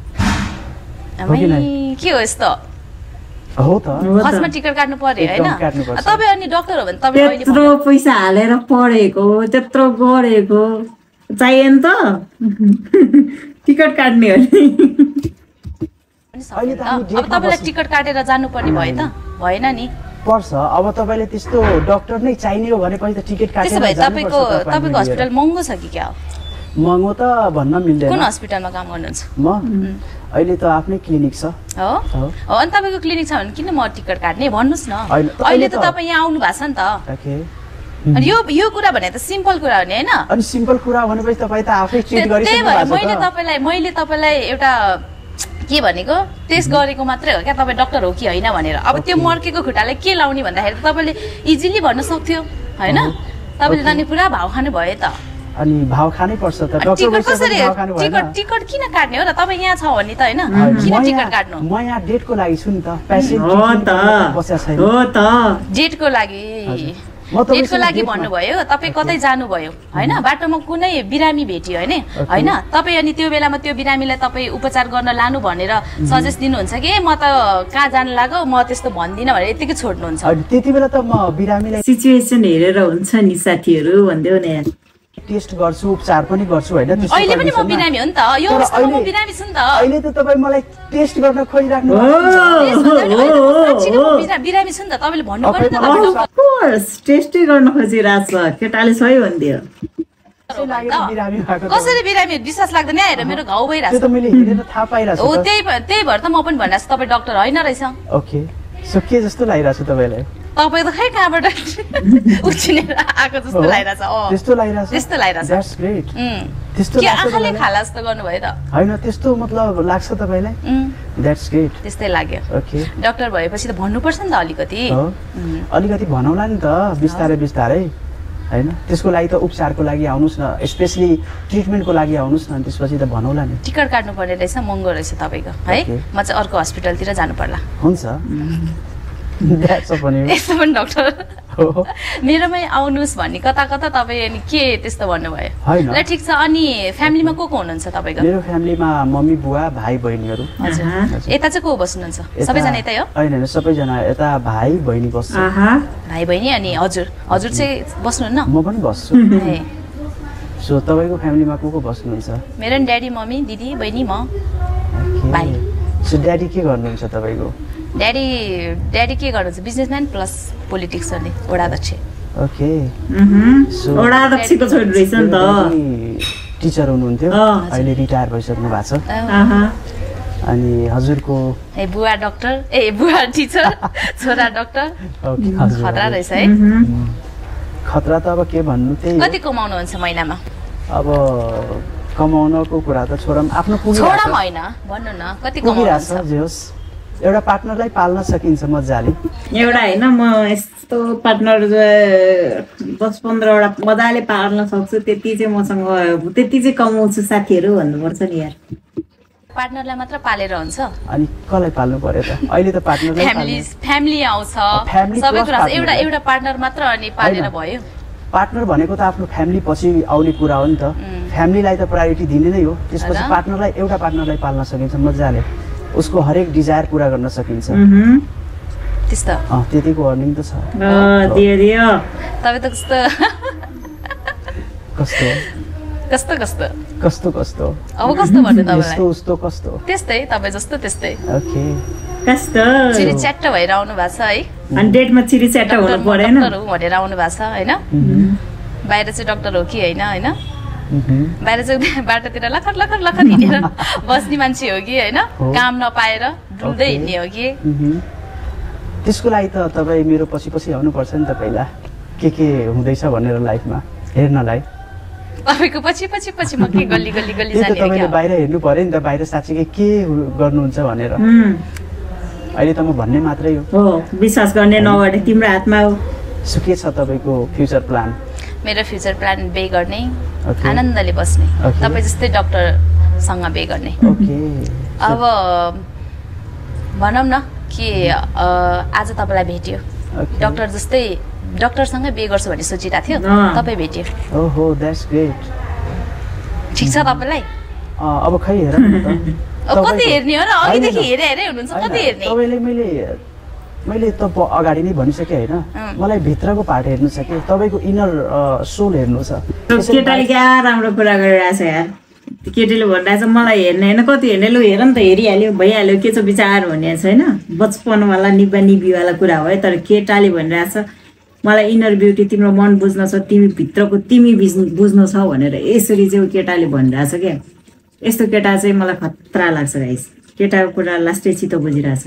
के हो यस्तो हो त फर्स्टमा टिकट काट्नु पर्यो हैन तपाई अनि डाक्टर हो भने तपाई अहिले त्यत्रो पैसा हालेर पढेको त्यत्रो गरेको चाहिए नि त टिकट काट्ने हो नि अहिले त अब तपाईलाई टिकट काटेर जानु पर्ने भयो त भएन नि पर्छ अब तपाईले त्यस्तो डाक्टर नै चाहिने हो भने पछि त टिकट काटेर जानु पर्छ तपाईको तपाईको अस्पताल महँगो छ कि क्या हो महँगो त भन्न मिल्दैन कुन अस्पतालमा काम गर्नुहुन्छ म अहिले त आफ्नै क्लिनिक छ हो हो अनि तपाईको क्लिनिक छ भने किन म टिकट काट्ने भन्नुस् न अहिले त तपाई यहाँ आउनु भएको छ नि त ओके अनि यो यो कुरा भने त सिम्पल कुरा हो नि हैन अनि सिम्पल कुरा भनेपछि तपाई त आफै ट्रिट गरिसक्नु भएको छ मैले तपाईलाई मैले तपाईलाई एउटा के भनेको टेस्ट गरेको मात्रै हो क्या तपाई डाक्टर हो कि हैन भनेर अब त्यो मर्केको खुट्टालाई के लाउने भन्दाखेरि तपाईले इजिली भन्न सक्थ्यो हैन तपाईले त नि पुरा भाव खानु भयो त अनि भाव खानै पर्छ त डाक्टर कसरी टिकट टिकट किन काट्ने हो र तपाई यहाँ छ भने त हैन किन टिकट काट्नु म यहाँ डेटको लागि छु नि त पेशेन्ट हो त बस्या छैन हो त डेटको लागि डेटको लागि भन्नुभयो तपाई कतै जानुभयो हैन बाटोमा कुनै बिरामी भेटियो हैन हैन तपाई अनि त्यो बेलामा त्यो बिरामीलाई तपाई उपचार गर्न लानु भनेर सजेस्ट दिनुहुन्छ कि म त कहाँ जान लाग्यो म त्यस्तो भन्दिन भनेर यतिकै छोड्नुहुन्छ त्यति बेला त म बिरामीलाई सिचुएसन हेरेर हुन्छ नि साथीहरु भन्दियो नि टेस्ट गर्छु उपचार पनि गर्छु हैन त्यसो अहिले पनि म बिरामी हो नि त यो अवस्थामा म बिरामी छु नि त अहिले त तपाई मलाई टेस्ट गर्न खोजिराख्नु भएको बिरामी छु नि त तपाईले भन्नु पर्यो नि त अफ कोर्स टेस्टै गर्न खोजिराछ केटाले सही भन्दियो कसरी बिरामी विश्वास लाग्दैन हेर मेरो घाउ भइराछ त्यो त मैले हेरेर थाहा पाइराछु हो त्यही त्यही भएर त म पनि भनिराछु तपाई डाक्टर हैन रहेछ ओके सो के जस्तो लागिराछ तपाईलाई तपाई त खै कहाँबाट उछिनेर आएको जस्तो लागिराछ अ त्यस्तो लागिराछ त्यस्तो लागिराछ द्याट्स ग्रेट त्यस्तो के आँखाले खाला जस्तो गर्नुभयो त हैन त्यस्तो मतलब लाग्छ तपाईलाई द्याट्स ग्रेट त्यस्तै लाग्यो ओके डाक्टर भएपछि त भन्नुपर्छ नि त अलिकति अलिकति भनौला नि त बिस्तारै बिस्तारै हैन त्यसको लागि त उपचारको लागि आउनुस् न स्पेशली ट्रिटमेन्टको लागि आउनुस् न त्यसपछि त भनौला नि टिकट काट्नु पर्ने रहेछ महँगो रहेछ तपाईको है म चाहिँ अर्को हस्पिटलतिर जानु पर्ला हुन्छ द्याट्स पनि यस्तो पनि डाक्टर मेरोमै आउनुहोस् भन्ने कता कता तपाईँ अनि के त्यस्तो भन्नुभयो होइन ल ठिक छ अनि फ्यामिलीमा को को हुनुहुन्छ तपाईँको मेरो फ्यामिलीमा मम्मी बुवा भाइ बहिनीहरू हजुर यता चाहिँ को बस्नुहुन्छ सबैजना यतै हो होइन होइन सबैजना यता भाइ बहिनी बस्छ भाइ बहिनी अनि हजुर हजुर चाहिँ बस्नुहुन्न म पनि बस्छु सो तपाईँको फ्यामिलीमा को को बस्नुहुन्छ मेरो नि ड्याडी मम्मी दिदी बहिनी म भाइ सो ड्याडी के गर्नुहुन्छ तपाईँको ड्याडी ड्याडी के गर्नुहुन्छ बिजनेसम्यान प्लस पोलिटिक्स गर्ने वडा अध्यक्ष ओके वडा अध्यक्षको छोरी रहेछ नि त टिचर हुनुहुन्थ्यो अहिले रिटायर भइसक्नु भएको छ अनि हजुरको ए बुवा डाक्टर ए बुवा टिचर छोरा डाक्टर खतरा रहेछ है खतरा त अब के भन्नु त्यही कति कमाउनुहुन्छ महिनामा अब कमाउनको कुरा त छोरा आफ्नो छोरा होइन भन्नु न कति कमाउनुहुन्छ जे होस् एउटा पार्टनरलाई पाल्न सकिन्छ मजाले एउटा होइन म यस्तो पार्टनर दस पन्ध्रवटा मजाले पाल्न सक्छु त्यति चाहिँ मसँग त्यति चाहिँ कमाउँछु साथीहरू भन्नुपर्छ नि यार पार्टनरलाई मात्र पालेर हुन्छ अनि कसलाई पाल्नु पर्यो त अहिले त पार्टनरलाई फ्यामिली फ्यामिली आउँछ सबै कुरा एउटा एउटा पार्टनर मात्र अनि पालेर भयो पार्टनर भनेको त आफ्नो फ्यामिली पछि आउने कुरा हो नि त फ्यामिलीलाई त प्रायोरिटी दिने नै हो त्यसपछि पार्टनरलाई एउटा पार्टनरलाई पाल्न सकिन्छ मजाले उसको हरेक डिजायर पूरा गर्न सकिन्छ त्यस्तो अ त्यतिको अर्निङ त छ अ दियो दियो तपाईं त कस्तो कस्तो कस्तो कस्तो कस्तो कस्तो अब कस्तो भन्नु तपाईलाई यस्तो उस्तो कस्तो त्यस्तै तपाई जस्तो त्यस्तै ओके कस्तो चिरी च्याट्ट भएर आउनु भएको छ है अनि डेटमा चिरी च्याट्ट हुनु पर्दैन डाक्टर हो भनेर आउनु भएको छ हैन बाहिर चाहिँ डाक्टर हो कि हैन हैन बाहिर चाहिँ बाटोतिर लखर लखर लखर हिँडेर बस्ने मान्छे हो कि हैन काम नपाएर डुल्दै हिँड्ने हो कि त्यसको लागि त तपाई मेरो पछि पछि आउनु पर्छ नि त पहिला के के हुँदैछ भनेर लाइफमा हेर्नलाई तपाईको पछि पछि पछि म के गल्ली गल्ली गल्ली जाने हो तपाईले बाहिर हेर्नु पर्यो नि त बाहिर साच्चै के गर्नुहुन्छ भनेर अहिले त म भन्ने मात्रै हो हो विश्वास गर्ने नगर्ने तिम्रो हातमा हो सो के छ तपाईको फ्युचर प्लान मेरो फ्युचर प्लान बे गर्ने आनन्दले बस्ने तपाई जस्तै डाक्टर सँग बे गर्ने ओके अब भनौं न कि आज तपाईलाई भेट्यो डाक्टर जस्तै डाक्टर सँगै बे गर्छु भन्ने सोचिरा थियो तपाई भेट्यो ओहो द्याट्स ग्रेट ठीक छ तपाईलाई अब खै हेर न त अब कति हेर्ने हो र अघिदेखि हेरे हेरे हुनुहुन्छ कति हेर्ने तपाईले मैले मैले त अगाडि नै भनिसके हैन मलाई भित्रको पार्ट हेर्नु छ के तपाईको इनर सोल हेर्नु छ केटाले क्या राम्रो कुरा गरिरहेछ यार केटीले भनिरहेछ मलाई हेर्ने हैन कति हेर्ने लु हेर नि त हेरिहाल्यो भइहाल्यो के छ विचार भन्ने छैन बचपनवाला निबा निबीवाला कुरा हो तर केटाले भनिरहेछ मलाई इनर ब्युटी तिम्रो मन बुझ्न छ तिमी भित्रको तिमी बुझ्नु छ भनेर यसरी चाहिँ केटाले भनिरहेछ क्या यस्तो केटा चाहिँ मलाई खतरा लाग्छ गाइस केटाको कुरा लास्टै छिटो बुझिरहेछ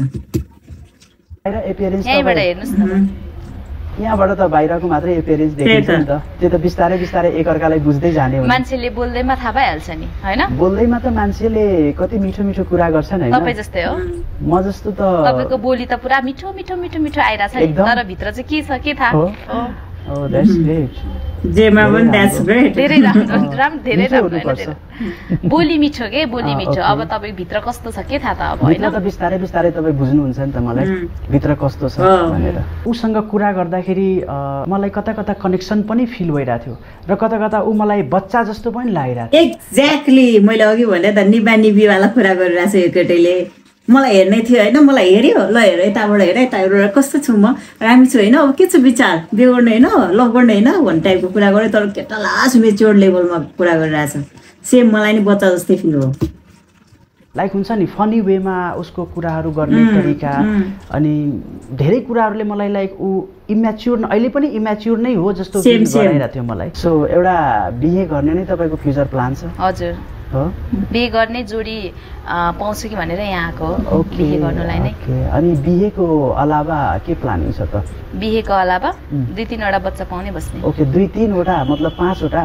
बाहिर एपियरेन्स यहाँबाट हेर्नुस् न यहाँबाट त बाहिरको मात्रै एपियरेन्स देखिन्छ नि त त्यो त बिस्तारै बिस्तारै एकअर्कालाई बुझ्दै जाने हो मान्छेले बोल्दैमा थाहा भइहाल्छ नि हैन बोल्दैमा त मान्छेले कति मिठो मिठो कुरा गर्छन् हैन तपाई जस्तै हो म जस्तो त तपाईको बोली त पुरा मिठो मिठो मिठो मिठो आइराछ नि तर भित्र चाहिँ के छ के थाहा Oh, that's great. जेमा पनि that's great. धेरै राम्रो राम्रो धेरै राम्रो बोली मिठो के बोली मिठो अब तपाई भित्र कस्तो छ के थाहा त अब हैन त बिस्तारै बिस्तारै तपाई बुझ्नुहुन्छ नि त मलाई भित्र कस्तो छ भनेर उसँग कुरा गर्दाखेरि मलाई कता कता कनेक्सन पनि फिल भइरा थियो र कता कता उ मलाई बच्चा जस्तो पनि लागिरा थियो एक्ज्याक्टली मैले अघि भने त निबा निबी वाला कुरा गरिरा छ यो केटीले मलाई हेर्ने थियो हैन मलाई हेर्यो ल हेर यताबाट हेर यताबाट कस्तो छु म रामी छु हैन अब के छ विचार बे गर्ने हैन लभ गर्ने हैन भन्ने टाइपको कुरा गरे तर केटा लास्ट मेच्योर लेभलमा कुरा गरिरहेछ सेम मलाई नि बच्चा जस्तै फिल हो लाइक हुन्छ नि फनी वेमा उसको कुराहरू गर्ने तरिका अनि धेरै कुराहरूले मलाई लाइक उ इम्याच्योर अहिले पनि इम्याच्योर नै हो जस्तो फिल गराइरा थियो मलाई सो एउटा बिहे गर्ने नै तपाईको फ्युचर प्लान छ हजुर हो बिहे गर्ने जोडी पाउँछु कि भनेर यहाँ आको बिहे गर्नलाई नै अनि बिहेको अलावा के प्लानिङ छ त बिहेको अलावा दुई तीनवटा बच्चा पाउने बस्ने ओके दुई तीनवटा मतलब पाँचवटा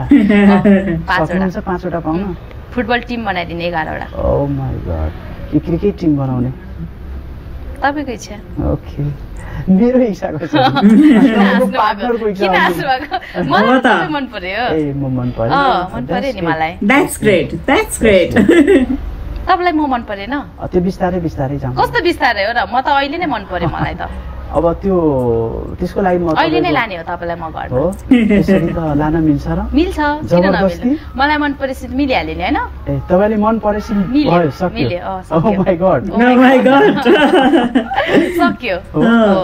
पाँचवटा पाँचवटा पाउन फुटबल टिम बनाइदिने एघारवटा ओ माय गॉड के क्रिकेट टिम बनाउने तपाईको इच्छा ओके मेरो इच्छाको छ पार्टनरको इच्छा मलाई त मन पर्यो ए म मन पर्यो अ मन पर्यो नि मलाई द्याट्स ग्रेट द्याट्स ग्रेट तपाईलाई म मन परेन त्यो बिस्तारै बिस्तारै जाम कस्तो बिस्तारै हो र म त अहिले नै मन पर्यो मलाई त अब त्यो त्यसको लागि म अहिले नै लाने हो तपाईलाई म घरमा हो त्यसरी त लान मिल्छ र मिल्छ किन नमिल्छ मलाई मन परेपछि मिलिहाल्यो नि हैन ए तपाईले मन परेपछि भयो सक्यो oh my god oh my god सक्यो हो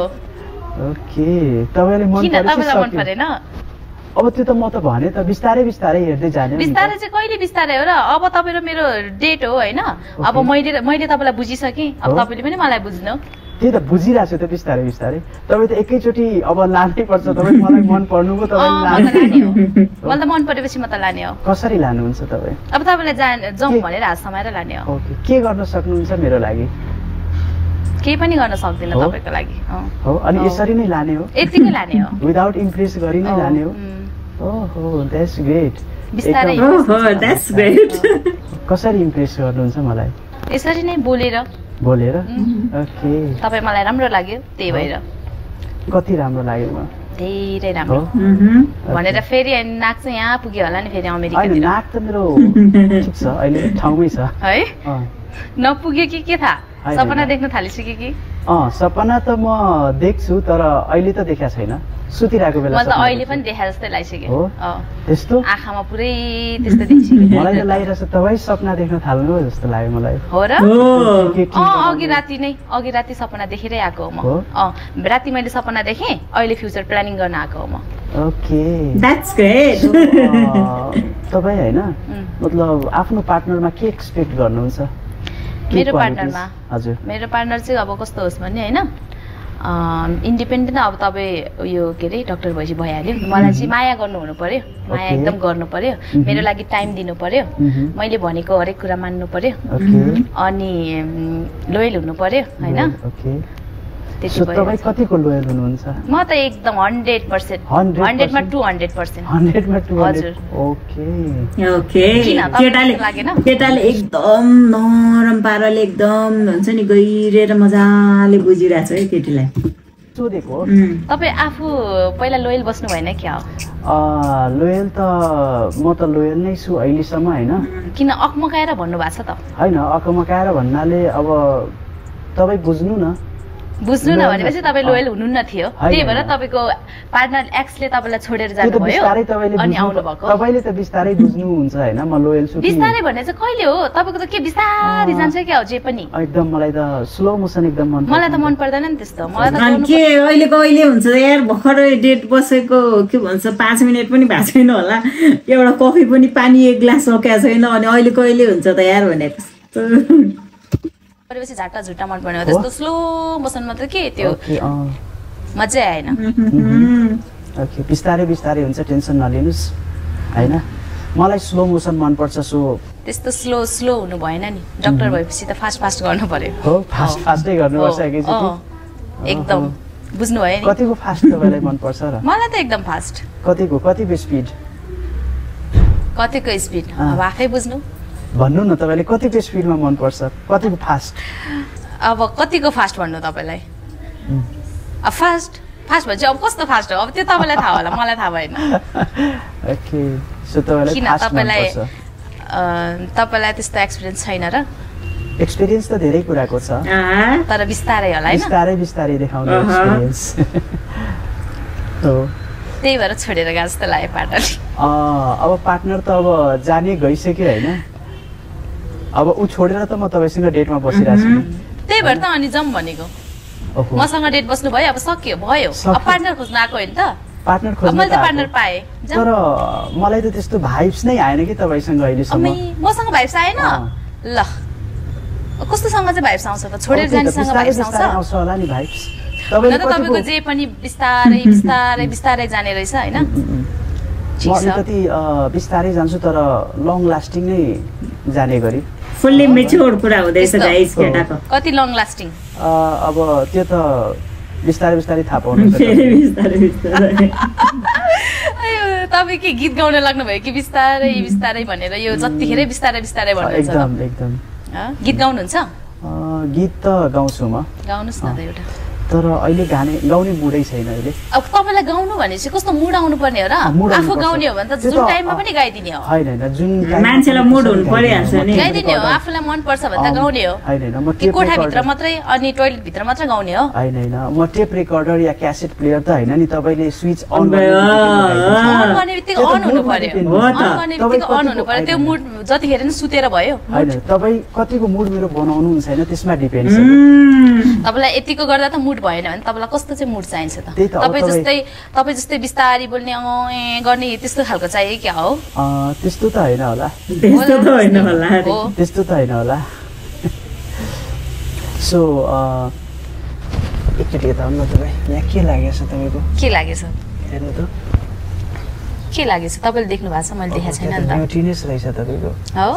ओके तपाईले मन परेपछि किन तपाईलाई मन परेन अब त्यो त म त भने त बिस्तारै बिस्तारै हेर्दै जाने बिस्तारै चाहिँ कहिले बिस्तारै हो र अब तपाईँ र मेरो डेट हो हैन अब मैले मैले तपाईलाई बुझिसकेँ अब तपाईले पनि मलाई बुझ्नु त्यही त बुझिरहेको छु त बिस्तारै बिस्तारै तपाईँ त एकैचोटि अब लानै पर्छ तपाईँ मलाई मन पर्नुको तपाईँ लाने हो मलाई त मन परेपछि म त लाने हो कसरी लानुहुन्छ तपाईँ अब तपाईलाई जा जाउँ भनेर हात समाएर लाने हो ओके के गर्न सक्नुहुन्छ मेरो लागि केही पनि गर्न सक्दिन तपाईको लागि हो अनि यसरी नै लाने हो यतिकै लाने हो विदाउट इम्प्रेस गरी नै लाने हो ओहो द्याट्स ग्रेट बिस्तारै ओहो द्याट्स ग्रेट कसरी इम्प्रेस गर्नुहुन्छ मलाई यसरी नै बोलेर बोलेर ओके तपाई मलाई राम्रो लाग्यो त्यही भएर कति राम्रो लाग्यो म धेरै राम्रो भनेर फेरि नाक चाहिँ यहाँ पुग्यो होला नि फेरि अमेरिकातिर नाक त मेरो ठिक छ अहिले ठाउँमै छ है नपुग्यो कि के थाहा सपना देख्न थालिसक्यो कि अँ सपना त म देख्छु तर अहिले त देखाएको छैन सुतिरहेको बेला म त अहिले पनि देखा जस्तै लागिसक्यो हो त्यस्तो आँखामा पुरै त्यस्तो देखिसक्यो मलाई त लागिरहेछ तपाईँ सपना देख्न थाल्नु जस्तो लाग्यो मलाई हो र अँ अघि राति नै अघि राति सपना देखेरै आएको हो म अँ राति मैले सपना देखेँ अहिले फ्युचर प्लानिङ गर्न आएको हो म ओके द्याट्स ग्रेट तपाईँ हैन मतलब आफ्नो पार्टनरमा के एक्सपेक्ट गर्नुहुन्छ मेरो पार्टनरमा हजुर मेरो पार्टनर चाहिँ अब कस्तो होस् भन्ने हैन इन्डिपेन्डेन्ट अब तपाईँ यो के अरे डक्टर भएपछि भइहाल्यो मलाई चाहिँ माया गर्नु हुनु पर्यो माया एकदम गर्नु पर्यो मेरो लागि टाइम दिनु पर्यो मैले भनेको हरेक कुरा मान्नु पर्यो अनि लोयल हुनु पर्यो हैन तपाईँ कतिको लोयल हुनुहुन्छ म त एकदम हन्ड्रेड पर्सेन्ट हन्ड्रेडमा टू हन्ड्रेड पर्सेन्ट हन्ड्रेडमा टू हजुर ओके ओके केटाले केटाले एकदम नरम पाराले एकदम हुन्छ नि गहिरेर मजाले बुझिरहेछ है केटीलाई सोधेको तपाईँ आफू पहिला लोयल बस्नु भएन क्या हो लोयल त म त लोयल नै छु अहिलेसम्म हैन किन अकमकाएर भन्नु भएको छ त हैन अकमकाएर भन्नाले अब तपाईँ बुझ्नु न बुझ्नु न भनेपछि तपाईँ लोयल हुनुहुन्न थियो त्यही भएर तपाईँको पार्टनर एक्सले तपाईँलाई छोडेर जानुभयो अनि आउनु भएको तपाईँले त बिस्तारै बुझ्नुहुन्छ हैन म लोयल छु बिस्तारै भन्ने चाहिँ कहिले हो तपाईँको त के बिस्तारै जान्छ क्या हो जे पनि एकदम मलाई त स्लो मोसन एकदम मन मलाई त मन पर्दैन नि त्यस्तो मलाई त के अहिलेको अहिले हुन्छ यार भर्खरै डेट बसेको के भन्छ पाँच मिनट पनि भएको छैन होला एउटा कफी पनि पानी एक ग्लास सकेको छैन अनि अहिलेको अहिले हुन्छ त यार भनेको परेपछि झाटा झुटा मन पर्ने हो त्यस्तो स्लो मोसनमा त के त्यो मजै आएन ओके बिस्तारै बिस्तारै हुन्छ टेन्सन नलिनुस् हैन मलाई स्लो मोसन मन पर्छ सो त्यस्तो स्लो स्लो हुनु भएन नि डाक्टर भएपछि त फास्ट फास्ट गर्नु पर्यो हो फास्ट फास्टै गर्नुपर्छ एकैचोटी एकदम बुझ्नु भयो नि कतिको फास्ट तपाईलाई मन पर्छ र मलाई त एकदम फास्ट कतिको कतिको स्पिड कतिको स्पिड अब आफै बुझ्नु भन्नु न तपाईले कतिको स्पिडमा मन पर्छ कतिको फास्ट अब कतिको फास्ट भन्नु तपाईलाई अब फास्ट फास्ट भन्छ अब कस्तो फास्ट हो अब त्यो तपाईलाई थाहा होला मलाई थाहा भएन ओके सो तपाईलाई फास्ट मन पर्छ तपाईलाई त्यस्तो एक्सपिरियन्स छैन र एक्सपिरियन्स त धेरै कुराको छ तर बिस्तारै होला हैन बिस्तारै बिस्तारै देखाउने एक्सपिरियन्स हो त्यही भएर छोडेर गए जस्तो लाग्यो पार्टनर अब पार्टनर त अब जाने गइसक्यो हैन अब उ छोडेर त म तपाईसँग डेटमा बसिरहेको छु त्यही भएर त अनि जाम भनेको मसँग डेट बस्नु भयो अब सक्यो भयो अब पार्टनर खोज्न आएको हैन त पार्टनर खोज्न मैले त पार्टनर पाए तर मलाई त त्यस्तो भाइब्स नै आएन कि तपाईसँग अहिलेसम्म मसँग भाइब्स आएन ल कस्तोसँग चाहिँ भाइब्स आउँछ त छोडेर जानेसँग भाइब्स आउँछ आउँछ होला नि भाइब्स तपाईले तपाईको जे पनि बिस्तारै बिस्तारै बिस्तारै जाने रहेछ हैन म अलिकति बिस्तारै जान्छु तर लङ लास्टिङ नै जाने गरी फुल्ली मेच्योर कुरा हुँदैछ गाइस केटाको कति लङ लास्टिङ अब त्यो त बिस्तारै बिस्तारै थाहा पाउनु फेरि बिस्तारै बिस्तारै तपाईँ के गीत गाउन लाग्नु भयो कि बिस्तारै बिस्तारै भनेर यो जतिखेरै बिस्तारै बिस्तारै भन्नुहुन्छ एकदम एकदम गीत गाउनुहुन्छ गीत त गाउँछु म गाउनुस् न त एउटा तर अहिले गाने गाउने मुडै छैन अहिले। अब तपाईलाई गाउनु भनेपछि कस्तो मुड आउनु पर्ने हो र? आफू गाउने हो भने त जुन टाइममा पनि गाइदिने हो। हैन हैन जुन मान्छेलाई मुड हुनु परिहाल्छ नि। गाइदिने हो, आफूलाई मन पर्छ भने त गाउने हो। हैन हैन म टेप कोठा भित्र मात्रै अनि टोयलेट भित्र मात्रै गाउने हो। हैन हैन म टेप रेकर्डर या क्यासेट प्लेयर त हैन नि, तपाईले स्विच अन गर्ने बित्तिकै अन हुनु पर्यो। अन गर्ने बित्तिकै अन हुनु पर्यो। त्यो मुड जतिखेर नि सुतेर भयो। हैन तपाई कतिको मुड मेरो बनाउनु हुन्छ हैन त्यसमा डिपेन्ड छ। तपाईलाई यतिको गर्दा त मुड भएन भने तपाईलाई कस्तो चाहिँ मुड चाहिन्छ त? तपाई जस्तै तपाई जस्तै बिस्तारी बोल्ने अ गर्ने त्यस्तो खालको चाहियो क्या हो? अ त्यस्तो त हैन होला। त्यस्तो त हैन होला। त्यस्तो त हैन होला। सो अ एकचोटि यता आउनु न तपाई। यहाँ के लागेछ तपाईको? के लागेछ? हेर्नु त। के लागेछ? तपाईले देख्नु भएको छ, मैले देखेको छैन नि त। न्युट्रिनेस रहेछ तपाईको। हो?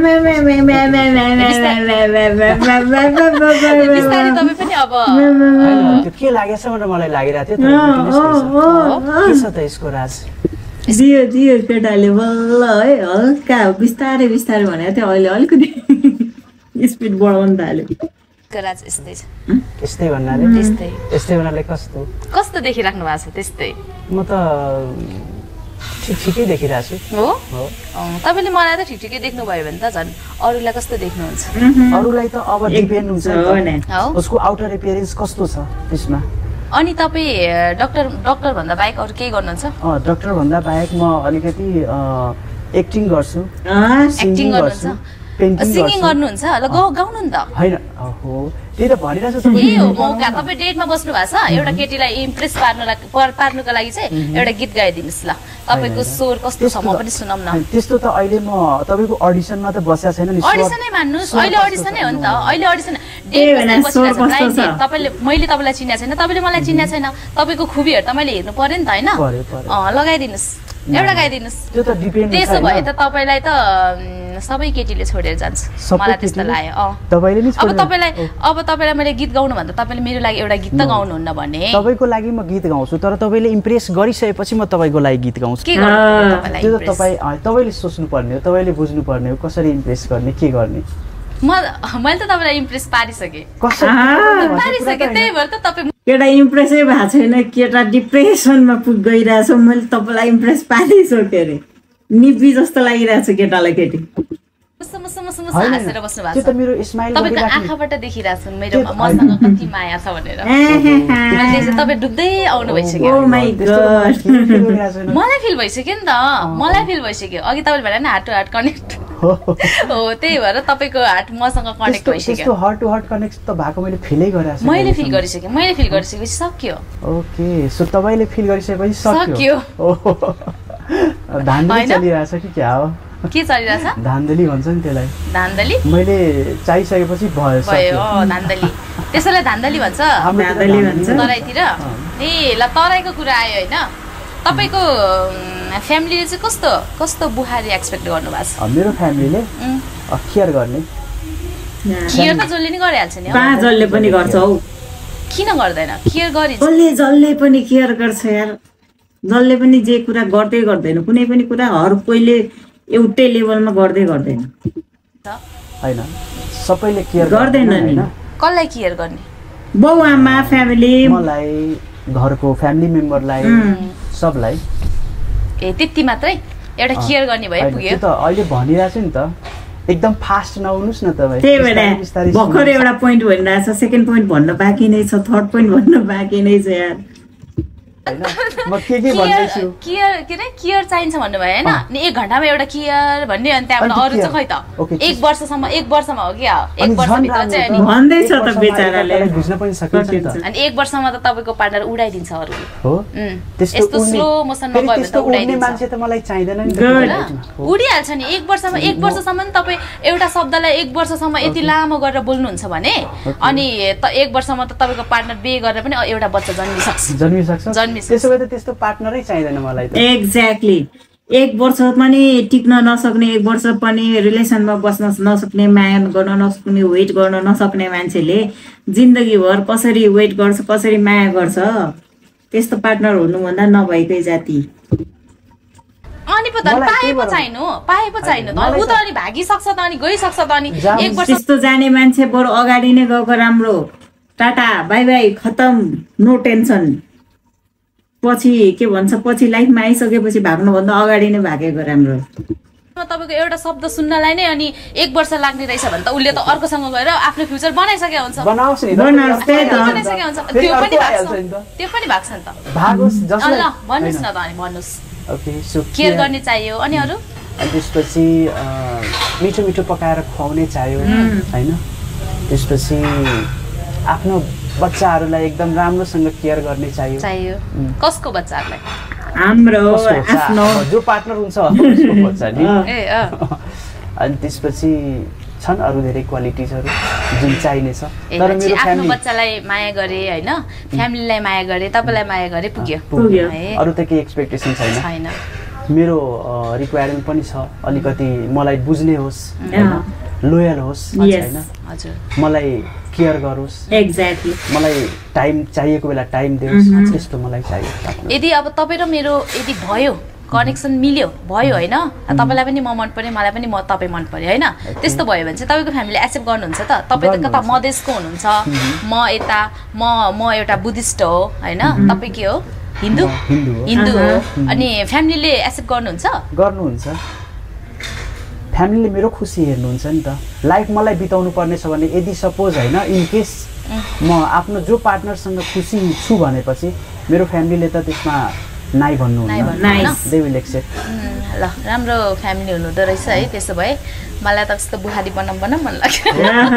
बिस्तारी तपाई पनि अब त्यो के लागेछ भनेर मलाई लागिरहेको थियो तर न्युट्रिनेस रहेछ। के छ त यसको राज? दियो दियो केटाले बल्ल है हल्का बिस्तारै बिस्तारै भनेको थियो, अहिले अलिकति स्पिड बढाउनु थाल्यो। राज यस्तै छ। यस्तै भन्नाले? यस्तै। यस्तै भन्नाले कस्तो? कस्तो देखिराख्नु भएको छ त्यस्तै? म त ठिक ठिकै देखिरहेको छु। हो? हो। तपाईले मलाई त ठिक ठिकै देख्नु भयो भने त झन् अरूलाई कस्तो देख्नुहुन्छ? अरूलाई त अब डिपेन्ड हुन्छ नि। उसको आउटर एपियरेन्स कस्तो छ त्यसमा। अनि तपाई डाक्टर डाक्टर भन्दा बाहेक अरु केही गर्नुहुन्छ? अ डाक्टर भन्दा बाहेक म अलिकति एक्टिङ गर्छु। एक्टिङ गर्नुहुन्छ? पेन्टिङ गर्छु। सिंगिङ गर्नुहुन्छ? ल गाउनु नि त। हैन हो त्यही त भनिरहेको छु तपाईँ। ए हो मौका तपाई डेटमा बस्नु भएको छ, एउटा केटीलाई इम्प्रेस पार्नलाई पार्नुको लागि चाहिँ एउटा गीत गाइदिनुस् ल। तपाईको स्वर कस्तो छ म पनि सुनम न। त्यस्तो त अहिले म तपाईको अडिसनमा त बसेको छैन नि। अडिसनै मान्नुस्, अहिले अडिसनै हो नि त। अहिले अडिसन डेट बसिरहेको छ। ब्लाइन्ड तपाईले मैले तपाईलाई चिनेको छैन, तपाईले मलाई चिनेको छैन। तपाईको खुबीहरु त मैले हेर्नु पर्यो नि त हैन? अ लगाइदिनुस्, एउटा गाइदिनुस्। त्यो त डिपेन्ड हुन्छ। त्यसो भए त तपाईलाई त सबै केटीले छोडेर जान्छ मलाई त्यस्तो लाग्यो। अ तपाईले नि अब तपाईलाई अब तपाईलाई मैले गीत गाउनु भन्दा तपाईले मेरो लागि एउटा गीत त गाउनुहुन्न भने तपाईको लागि म गीत गाउँछु, तर तपाईले इम्प्रेस गरिसकेपछि म तपाईको लागि गीत गाउँछु। के गर्नु तपाईलाई? त्यो त तपाई तपाईले सोच्नु पर्ने हो, तपाईले बुझ्नु पर्ने हो कसरी इम्प्रेस गर्ने, के गर्ने। म मैले त तपाईलाई इम्प्रेस पारिसके। कसरी पारिसके? त्यही भएर त तपाई केटा इम्प्रेसै भएको छैन, केटा डिप्रेसनमा पुग गइरहेछ। मैले तपाईलाई इम्प्रेस पारिसके रे। निबी जस्तो लागिरहेछ केटालाई केटी। हाँसेर बस्नु भएको छ। त्यो त मेरो स्माइल तपाईको आँखाबाट देखिरहेछु मेरो मसँग कति माया छ भनेर। मैले तपाई डुब्दै आउनु भइसक्यो। ओ माय गॉड मलाई फिल भइसक्यो नि त। मलाई फिल भइसक्यो। अघि तपाईले भने हार्ट टु हार्ट कनेक्ट हो, त्यही भएर तपाईको हार्ट मसँग कनेक्ट भइसक्यो। त्यस्तो हार्ट टु हार्ट कनेक्ट त भएको मैले फिलै गरेको छु। मैले फिल गरिसके मैले फिल गरिसकेपछि सक्यो। ओके सो तपाईले फिल गरिसकेपछि सक्यो। धान्दली चलिरहेछ कि क्या हो? के चलिरहेछ? धान्दली भन्छ नि त्यसलाई। धान्दली? मैले चाहिसकेपछि भयो भयो। अ धान्दली। त्यसैलाई धान्दली भन्छ? धान्दली भन्छ तराईतिर। ए ल तराईको कुरा आयो हैन। तपाईको फ्यामिलीले चाहिँ कस्तो कस्तो बुहारी एक्सपेक्ट गर्नु भएको छ? मेरो फ्यामिलीले केयर गर्ने। केयर त जसले नि गरिहाल्छ नि। पा जसले पनि गर्छ हौ। किन गर्दैन? केयर गरि जसले जसले पनि केयर गर्छ यार। जसले पनि जे कुरा गर्दै गर्दैन, कुनै पनि कुरा हर कोहीले एउटै लेभलमा गर्दै गर्दैन हैन। सबैले केयर गर्दैन नि। कसलाई केयर गर्ने? बाउ आमा, फ्यामिली, मलाई, घरको फ्यामिली मेम्बरलाई, सबलाई। ए त्यति मात्रै? एउटा केयर गर्ने भए पुग्यो। त्यो त अहिले भनिरहेछु नि त। एकदम फास्ट नहुनुस् न तपाई। त्यही भएर भर्खर एउटा पोइन्ट भनिरहेछ, सेकेन्ड पोइन्ट भन्न बाँकी नै छ, थर्ड पोइन्ट भन्न बाँकी नै छ यार। म के के भन्दैछु? केयर के रे केयर चाहिन्छ भन्नु भयो हैन? अनि एक घण्टामा एउटा केयर भन्ने अनि त्यहाँबाट अरु चाहिँ खै त? एक वर्षसम्म एक वर्षमा हो क्या? एक वर्षभित्र चाहिँ अनि भन्दैछ त बेचाराले। बुझ्न पनि सकिन्छ नि त। अनि एक वर्षमा त तपाईको पार्टनर उडाइदिन्छ अरु। हो? त्यस्तो स्लो मोसनमा गयो भने त उडाइदिन्छ। मान्छे त मलाई चाहिदैन नि त। उडिहाल्छ नि। एक वर्षमा एक वर्षसम्म नि तपाई एउटा शब्दलाई एक वर्षसम्म यति लामो गरेर बोल्नुहुन्छ भने अनि त एक वर्षमा त तपाईको पार्टनर बिहे गरेर पनि एउटा बच्चा जन्मिसक्छ। जन्मिसक्छ। त्यसो भए त त्यस्तो पार्टनरै चाहिदैन मलाई त। एक्ज्याक्टली। एक वर्ष पनि टिक्न नसक्ने, एक वर्ष पनि रिलेसनमा बस्न नसक्ने, माया गर्न नसक्ने, वेट गर्न नसक्ने मान्छेले जिन्दगीभर कसरी वेट गर्छ, कसरी माया गर्छ? त्यस्तो पार्टनर हुनुभन्दा नभएकै जाति। अनि पो त पाए पो चाहिनु, पाए पो चाहिनु त। उ त अनि भागिसक्छ त, अनि गइसक्छ त। अनि एक वर्ष त्यस्तो जाने मान्छे बरु अगाडि नै गएको राम्रो। टाटा बाई बाई खतम नो टेन्सन पछि के भन्छ पछि लाइफमा आइसकेपछि भाग्नुभन्दा अगाडि नै भागेको राम्रो तपाईको एउटा शब्द सुन्नलाई नै अनि एक वर्ष लाग्ने रहेछ भने त उसले त अर्कोसँग गएर आफ्नो फ्युचर बनाइसकेको हुन्छ बनाउँछ नि बनाइसकेको हुन्छ त्यो पनि भाग्छ त्यो पनि भाग्छ नि त भागोस् जसले ल भन्नुस् न त अनि भन्नुस् ओके सो केयर गर्ने चाहियो अनि अरु अनि त्यसपछि मिठो मिठो पकाएर खुवाउने चाहियो हैन त्यसपछि आफ्नो बच्चाहरूलाई एकदम राम्रोसँग केयर गर्ने चाहियो चाहियो कसको बच्चाहरूलाई हाम्रो आफ्नो जो पार्टनर हुन्छ उसको बच्चा नि ए अ अनि त्यसपछि छन् अरु धेरै क्वालिटिजहरु जुन चाहिने छ तर मेरो आफ्नो बच्चालाई माया गरे हैन फ्यामिलीलाई माया गरे तपाईलाई माया गरे पुग्यो पुग्यो अरु त के एक्सपेक्टेसन छैन छैन मेरो रिक्वायरमेन्ट पनि छ अलिकति मलाई बुझ्ने होस् लोयल होस् हैन हजुर मलाई केयर गरोस् एक्ज्याक्टली मलाई टाइम चाहिएको बेला टाइम दियोस् त्यस्तो मलाई चाहियो यदि अब तपाई र मेरो यदि भयो कनेक्सन मिल्यो भयो हैन तपाईलाई पनि म मन पर्यो मलाई पनि म तपाई मन पर्यो हैन त्यस्तो भयो भने चाहिँ तपाईको फ्यामिलीले एक्सेप्ट गर्नुहुन्छ त तपाई त कता मधेसको हुनुहुन्छ म यता म म एउटा बुद्धिस्ट हो हैन तपाई के हो हिन्दू हिन्दू हो अनि फ्यामिलीले एक्सेप्ट गर्नुहुन्छ गर्नुहुन्छ फ्यामिलीले मेरो खुसी हेर्नुहुन्छ नि त लाइफ मलाई बिताउनु पर्ने छ भने यदि सपोज हैन इन केस म आफ्नो जो पार्टनरसँग खुसी छु भनेपछि मेरो फ्यामिलीले त त्यसमा नाइ भन्नुहुन्न नाइस दे विल एक्सेप्ट ल राम्रो फ्यामिली हुनुहुँदो रहेछ है त्यसो भए मलाई त कस्तो बुहारी बनाम बनाम मन लाग्यो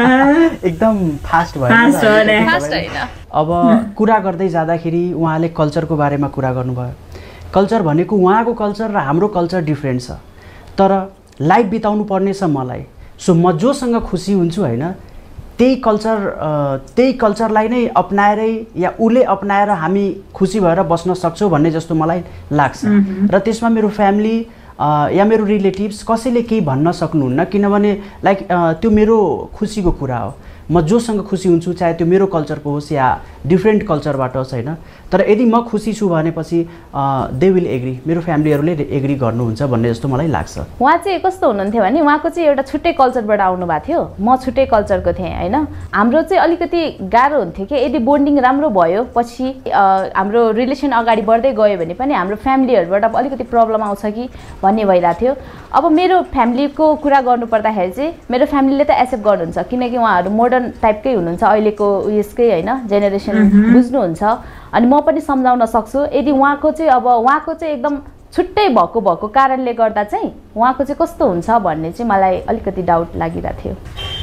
एकदम फास्ट भयो फास्ट हैन अब कुरा गर्दै जाँदाखेरि उहाँले कल्चरको बारेमा कुरा गर्नुभयो कल्चर भनेको उहाँको कल्चर र हाम्रो कल्चर डिफरेन्ट छ तर लाइफ बिताउनु पर्ने छ मलाई सो म जोसँग खुसी हुन्छु हैन त्यही कल्चर त्यही कल्चरलाई नै अपनाएरै या उले अपनाएर हामी खुसी भएर बस्न सक्छौं भन्ने जस्तो मलाई लाग्छ र त्यसमा मेरो फ्यामिली या मेरो रिलेटिभ्स कसैले केही भन्न सक्नुहुन्न किनभने लाइक त्यो मेरो खुसीको कुरा हो म जोसँग खुसी हुन्छु चाहे त्यो मेरो कल्चरको होस् या डिफरेन्ट कल्चरबाट होस् हैन तर यदि म खुसी छु भनेपछि दे विल एग्री मेरो फ्यामिलीहरुले एग्री गर्नुहुन्छ भन्ने जस्तो मलाई लाग्छ उहाँ चाहिँ कस्तो हुनुहुन्थ्यो भने उहाँको चाहिँ एउटा छुट्टै कल्चरबाट आउनु भएको थियो म छुट्टै कल्चरको थिएँ हैन हाम्रो चाहिँ अलिकति गाह्रो हुन्थ्यो कि यदि बोन्डिङ राम्रो भयो पछि हाम्रो रिलेसन अगाडि बढ्दै गयो भने पनि हाम्रो फ्यामिलीहरुबाट अलिकति प्रब्लम आउँछ कि भन्ने भइरहेको थियो अब मेरो फ्यामिलीको कुरा गर्नु पर्दाखेरि चाहिँ मेरो फ्यामिलीले त एक्सेप्ट गर्नुहुन्छ किनकि उहाँहरु मोडर्न टाइपकै हुनुहुन्छ अहिलेको उयसकै हैन जेनेरेसन बुझ्नुहुन्छ अनि म पनि सम्झाउन सक्छु यदि उहाँको चाहिँ अब उहाँको चाहिँ एकदम छुट्टै भएको भएको कारणले गर्दा चाहिँ उहाँको चाहिँ कस्तो हुन्छ भन्ने चाहिँ मलाई अलिकति डाउट लागिरहेको थियो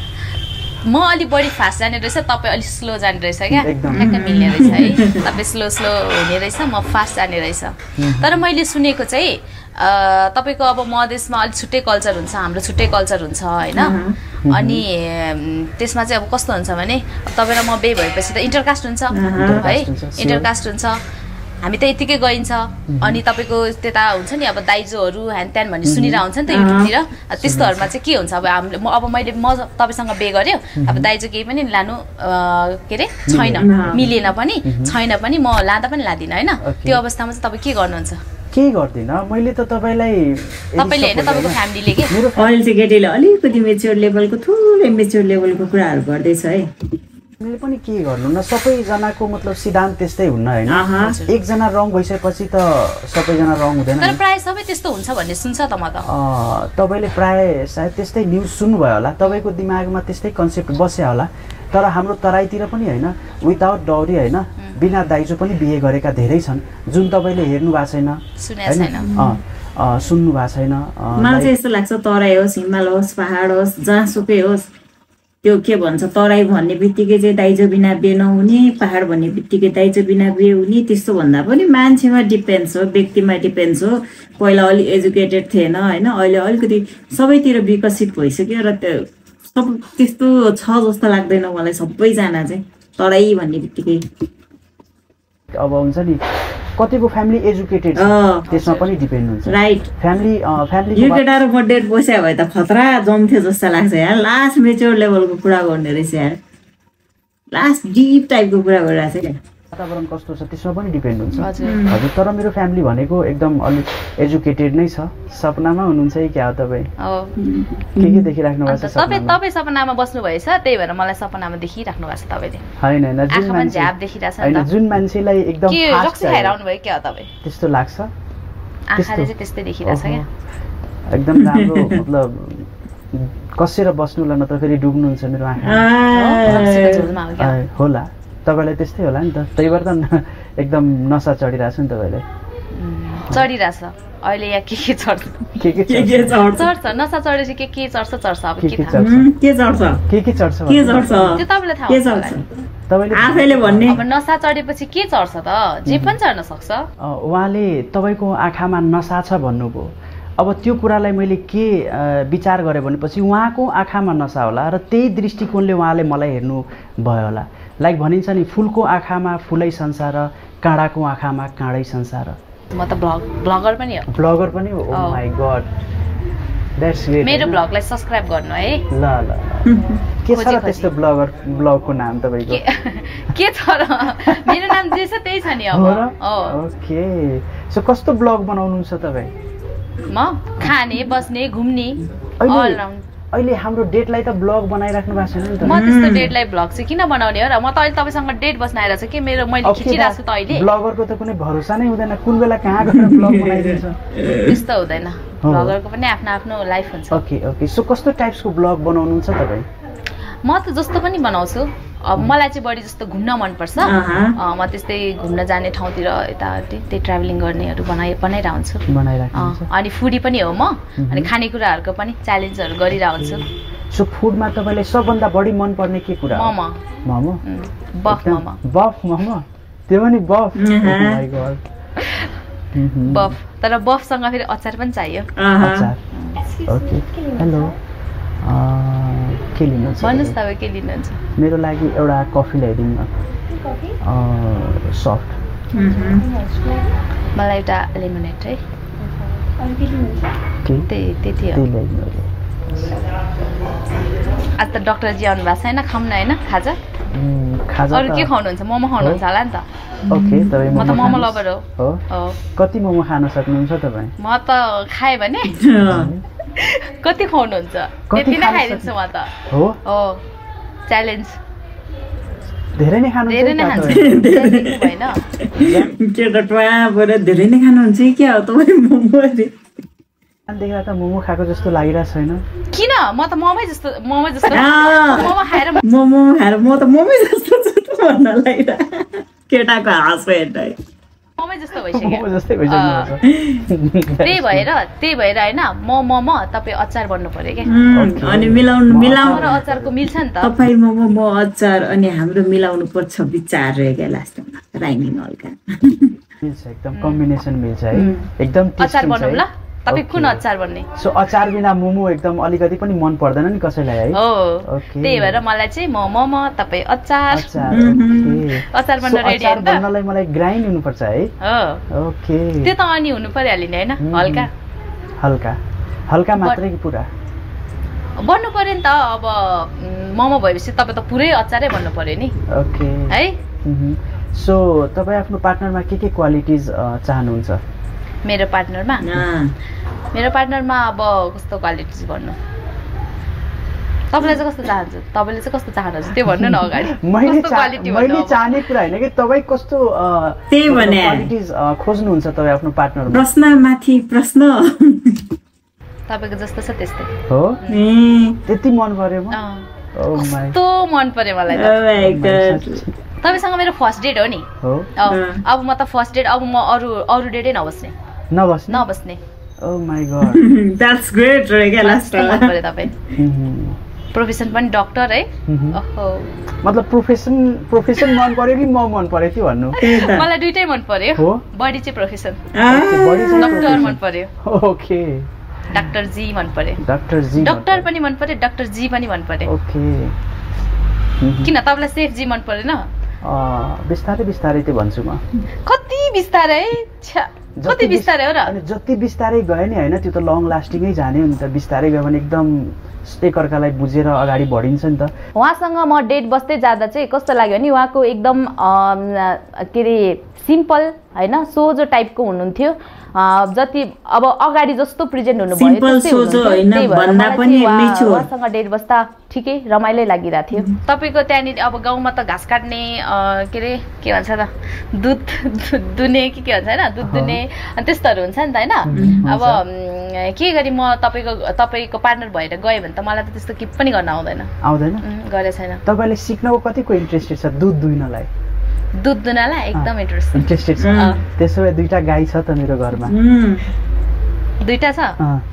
म अलि बढी फास्ट जाने रहेछ तपाई अलि स्लो जाने रहेछ क्या ठ्याक्क मिल्ने रहेछ है तपाई स्लो स्लो हुने रहेछ म फास्ट जाने रहेछ तर मैले सुनेको चाहिँ तपाईको अब मधेसमा अलि छुट्टै कल्चर हुन्छ हाम्रो छुट्टै कल्चर हुन्छ हैन अनि त्यसमा चाहिँ अब कस्तो हुन्छ भने तपाई र म बे भएपछि त इन्टरकास्ट हुन्छ है इन्टरकास्ट हुन्छ हामी त यतिकै गइन्छ अनि तपाईको त्यता हुन्छ नि अब दाइजोहरु ह्यान त्यान भन्ने सुनिरा हुन्छ नि त युट्युबतिर त्यस्तोहरुमा चाहिँ के हुन्छ अब हामीले अब मैले म तपाईसँग बे गर्यो अब दाइजो केही पनि लानु के रे छैन मिलेन पनि छैन पनि म लादा पनि लादिन हैन त्यो अवस्थामा चाहिँ तपाई के गर्नुहुन्छ के गर्दिन मैले त तपाईलाई तपाईले हैन तपाईको फ्यामिलीले के मेरो अहिले चाहिँ केटीले अलिकति मेच्योर लेभलको थोरै मेच्योर लेभलको कुराहरु गर्दैछ है मैले पनि के गर्नु न सबैजनाको मतलब सिद्धान्त त्यस्तै हुन्न हैन एकजना रङ भइसकेपछि त सबैजना रङ हुँदैन तर प्राय सबै त्यस्तो हुन्छ भन्ने सुन्छ त म त अ तपाईले प्राय सायद त्यस्तै न्यूज सुन्नुभयो होला तपाईको दिमागमा त्यस्तै कन्सेप्ट बस्या होला तर हाम्रो तराईतिर पनि हैन विदाउट डाउरी हैन बिना दाइजो पनि बिहे गरेका धेरै छन् जुन तपाईले हेर्नु भएको छैन सुनेको छैन अ सुन्नु भएको छैन मलाई चाहिँ यस्तो लाग्छ तराई होस् हिमाल होस् पहाड होस् जहाँसुकै होस् त्यो के भन्छ तराई भन्ने बित्तिकै चाहिँ दाइजो बिना बिहे नहुने पहाड भन्ने बित्तिकै दाइजो बिना बिहे हुने त्यस्तो भन्दा पनि मान्छेमा डिपेन्ड्स हो व्यक्तिमा डिपेन्ड्स हो पहिला अलि एजुकेटेड थिएन हैन अहिले अलिकति सबैतिर विकसित भइसक्यो र त्यो सब त्यस्तो छ जस्तो लाग्दैन मलाई सबैजना चाहिँ तराई भन्ने बित्तिकै अब हुन्छ नि कतिको फ्यामिली एजुकेटेड त्यसमा पनि डिपेन्ड हुन्छ राइट फ्यामिली फ्यामिली यो केटा र बर्थडे बस्या भए त खतरा जम्थ्यो जस्तो लाग्छ यार लास्ट मेच्योर लेभलको कुरा गर्ने रहेछ यार लास्ट डिप टाइपको कुरा गरिरहेछ क्या वातावरण कस्तो छ त्यसमा पनि डिपेन्ड हुन्छ हजुर हजुर तर मेरो फ्यामिली भनेको एकदम अलिक एजुकेटेड नै छ सपनामा हुनुहुन्छ कि क्या हो तपाईँ के के देखिराख्नु भएको छ तपाईँ तपाईँ सपनामा बस्नु भएछ त्यही भएर मलाई सपनामा देखिराख्नु भएको छ तपाईँले होइन होइन जुन आँखामा मान्छे झ्याप देखिरहेछ नि होइन त जुन मान्छेलाई एकदम के फास्ट रक्सी खाएर आउनु भयो क्या तपाईँ त्यस्तो लाग्छ आँखाले चाहिँ त्यस्तै देखिरहेछ क्या एकदम राम्रो मतलब कसेर बस्नुलाई नत्र फेरि डुब्नुहुन्छ मेरो आँखा होला तपाईँलाई त्यस्तै होला नि त त्यही भएर त एकदम नसा चढिरहेछ नि तपाईँलाई चढिरहेछ अहिले यहाँ के के चढ्छ के के के के चढ्छ चढ्छ नसा चढेपछि के के चढ्छ चढ्छ अब के के के थाहा चढ्छ के चढ्छ के के चढ्छ के चढ्छ त्यो तपाईँलाई थाहा के हुन्छ चढ्छ होला। तपाईँले आफैले भन्ने अब नसा चढेपछि के चढ्छ त जे पनि चढ्न सक्छ अ, उहाँले तपाईँको आँखामा नसा छ भन्नुभयो अब त्यो कुरालाई मैले के अ, विचार गरेँ भनेपछि उहाँको आँखामा नसा होला र त्यही दृष्टिकोणले उहाँले मलाई हेर्नु भयो होला लाइक भनिन्छ नि फुलको आँखामा फुलै संसार काँडाको आँखामा काँडै संसार म त ब्लग ब्लगर पनि हो ब्लगर पनि हो oh my god that's great मेरो ब्लगलाई सब्सक्राइब गर्नु है ल ल के छ र त्यस्तो ब्लगर ब्लगको नाम तपाईँको के के छ र मेरो नाम जे छ त्यही छ नि अब हो र हो ओके सो कस्तो ब्लग बनाउनुहुन्छ तपाईँ म खाने बस्ने घुम्ने अहिले- अल राउन्ड अहिले हाम्रो डेटलाई त ब्लग बनाइराख्नु भएको छैन नि त म त्यस्तो डेटलाई ब्लग चाहिँ किन बनाउने हो र म त अहिले तपाईँसँग डेट बस्न आइरहेको छु कि मेरो मैले खिचिरहेको छु त अहिले ब्लगरको त कुनै भरोसा नै हुँदैन कुन बेला कहाँ गएर ब्लग बनाइदिन्छ त्यस्तो हुँदैन ब्लगरको पनि आफ्नो आफ्नो लाइफ हुन्छ ओके ओके सो कस्तो टाइप्सको ब्लग बनाउनुहुन्छ तपाईँ म त जस्तो पनि बनाउँछु अब मलाई चाहिँ बढी जस्तो घुम्न मनपर्छ अहँ। अँ, म त्यस्तै घुम्न जाने ठाउँतिर यताउति त्यही ट्राभलिङ गर्नेहरू बनाइ बनाइरहेको हुन्छु बनाइराख्नुहुन्छ अँ, अनि फुडी पनि हो म अनि खानेकुराहरूको पनि च्यालेन्जहरू गरिरहेको हुन्छु सो फुडमा तपाईँलाई सबभन्दा बढी मनपर्ने के कुरा हो? मोमो मोमो उम्, बफ एकदम मोमो बफ मोमो त्यो पनि बफ अहँ। माई गड बफ तर बफसँग फेरि अचार पनि चाहियो अहँ। अचार ओके हेलो के लिनुहुन्छ भन्नुहोस् तपाईँ? तपाईँ के लिनुहुन्छ मेरो लागि एउटा कफी ल्याइदिनु न सफ्ट उहुँ। मलाई एउटा लेमोनेड है के त्यही त्यति हो त्यही ल्याइदिनु होला। आज त डक्टरजी आउनु भएको छैन खाऊँ न होइन खाजा उम्, खाजा अरू त के खाउनुहुन्छ मोमो खाउनुहुन्छ होला नि त ओके तपाईँ म त मोमो मोमो खानुहोस्। लभर हो हो हो कति मोमो खान सक्नुहुन्छ तपाईँ म त खाएँ भने कति खुवाउनुहुन्छ कति त्यति नै खान खाइदिन्छु म त हो हो च्यालेन्ज धेरै नै खानुहुन्छ धेरै नै है खान्छु तपाईँ? त्यहाँदेखि होइन केटा टुवाबाट धेरै नै खानुहुन्छ कि क्या हो तपाईँ मोमो अरे देख्दा त मोमो खाएको जस्तो लागिरहेको छैन किन म त मोमै जस्तो मोमो जस्तो अँ। मोमो खाएर मोमो खाएर म त मोमै जस्तो छु त भन्न लागिरह केटाको हाँसो हेर्दै मोमै जस्तो भइसक्यो मोमो जस्तै भइसक्नु त्यही भएर त्यही भएर होइन म मम तपाईँ अचार बन्नु पर्यो क्या उम्, अनि मिलाउनु मोमो र मिलाउनु अचारको मिल्छ नि त तपाईँ मोमो म अचार अनि हाम्रो मिलाउनु पर्छ विचार रह्यो क्या लास्टमा राइमिङ हल्का मिल्छ एकदम कम्बिनेसन मिल्छ है उम्। एकदम अचार tasty हुन्छ बनाउँ है। ल तपाईँ कुन Okay. अचार बन्ने सो अचार बिना मोमो एकदम अलिकति पनि मन पर्दैन नि कसैलाई है हो Okay. त्यही भएर मलाई चाहिँ म मम तपाईँ अचार अचार उहुँ। ओके अचार बन्न So, रेडी अचार होइन त बन्नलाई मलाई ग्राइन्ड हुनुपर्छ है हो ओके त्यो त अनि हुनु परिहाल्यो नि होइन उम्। हल्का हल्का हल्का मात्रै कि पुरा बन्नु पर्यो नि त अब उम्, मोमो भएपछि तपाईँ त पुरै अचारै बन्नु पर्यो नि ओके है सो तपाईँ आफ्नो पार्टनरमा के के क्वालिटिज चाहनुहुन्छ मेरो पार्टनरमा अँ। मेरो पार्टनरमा अब कस्तो क्वालिटिज भन्नु तपाईँलाई चाहिँ कस्तो चाहन्छु तपाईँले चाहिँ कस्तो चाहनुहुन्छ त्यो भन्नु न अगाडि मैले कस्तो चा- क्वालिटी मैले भन्नु अब? चाहने कुरा होइन कि तपाईँ कस्तो त्यही भने। क्वालिटिज खोज्नुहुन्छ तपाईँ आफ्नो पार्टनरमा प्रश्नमाथि प्रश्न तपाईँको जस्तो छ त्यस्तै हो ए, त्यति मन पर्यो म अँ। Oh my- कस्तो मन पर्यो मलाई त oh my God. तपाईँसँग मेरो फर्स्ट डेट हो नि हो अँ, अँ। अब म त फर्स्ट डेट अब म अरू अरू डेटै नबस्ने नबस्ने नबस्ने oh my god That's great रह्यो क्या कस्तो मन लास्टमा पर्यो तपाईँ प्रोफेसन पनि डक्टर है ओहो मतलब प्रोफेसन प्रोफेसन मन पर्यो कि म मन पर्यो कि भन्नु त्यही त मलाई दुइटै मन पर्यो हो? बडी चाहिँ प्रोफेसन अँ। बडी चाहिँ डक्टर profession। मन पर्यो ओके डाक्टर जी मन पर्यो डाक्टर जी डक्टर पनि मन पर्यो डाक्टर जी पनि मन पर्यो ओके किन तपाईँलाई सेफ जी मन परेन बिस्तारै बिस्तारै त्यो भन्छु म कति बिस्तारै छ्या कति बिस्तारै हो र अनि जति बिस्तारै गयो नि हैन त्यो त लङ लास्टिङै जाने हो नि त बिस्तारै गयो भने एकदम एकअर्कालाई बुझेर अगाडि बढिन्छ नि त उहाँसँग म डेट बस्दै जाँदा चाहिँ कस्तो लाग्यो भने उहाँको एकदम के अरे सिम्पल होइन सोझो टाइपको हुनुहुन्थ्यो जति अब अगाडि जस्तो प्रेजेन्ट हुनुभयो उहाँसँग डेट बस्दा ठिकै रमाइलो लागिरहेको थियो तपाईँको त्यहाँनिर अब गाउँमा त घाँस काट्ने के अरे के भन्छ त दुध दुने कि के भन्छ होइन दुध दुने अनि त्यस्तोहरू हुन्छ नि त होइन अब के गरी म तपाईँको तपाईँको पार्टनर भएर गएँ भने त मलाई त त्यस्तो के पनि गर्न आउँदैन आउँदैन गरेको छैन तपाईँले सिक्नको कतिको इन्ट्रेस्टेड छ दुध दुइनलाई दुध दुनालाई एकदम इन्ट्रेस्ट इन्ट्रेस्टेड छ त्यसो भए दुईटा गाई छ त मेरो घरमा दुईटा छ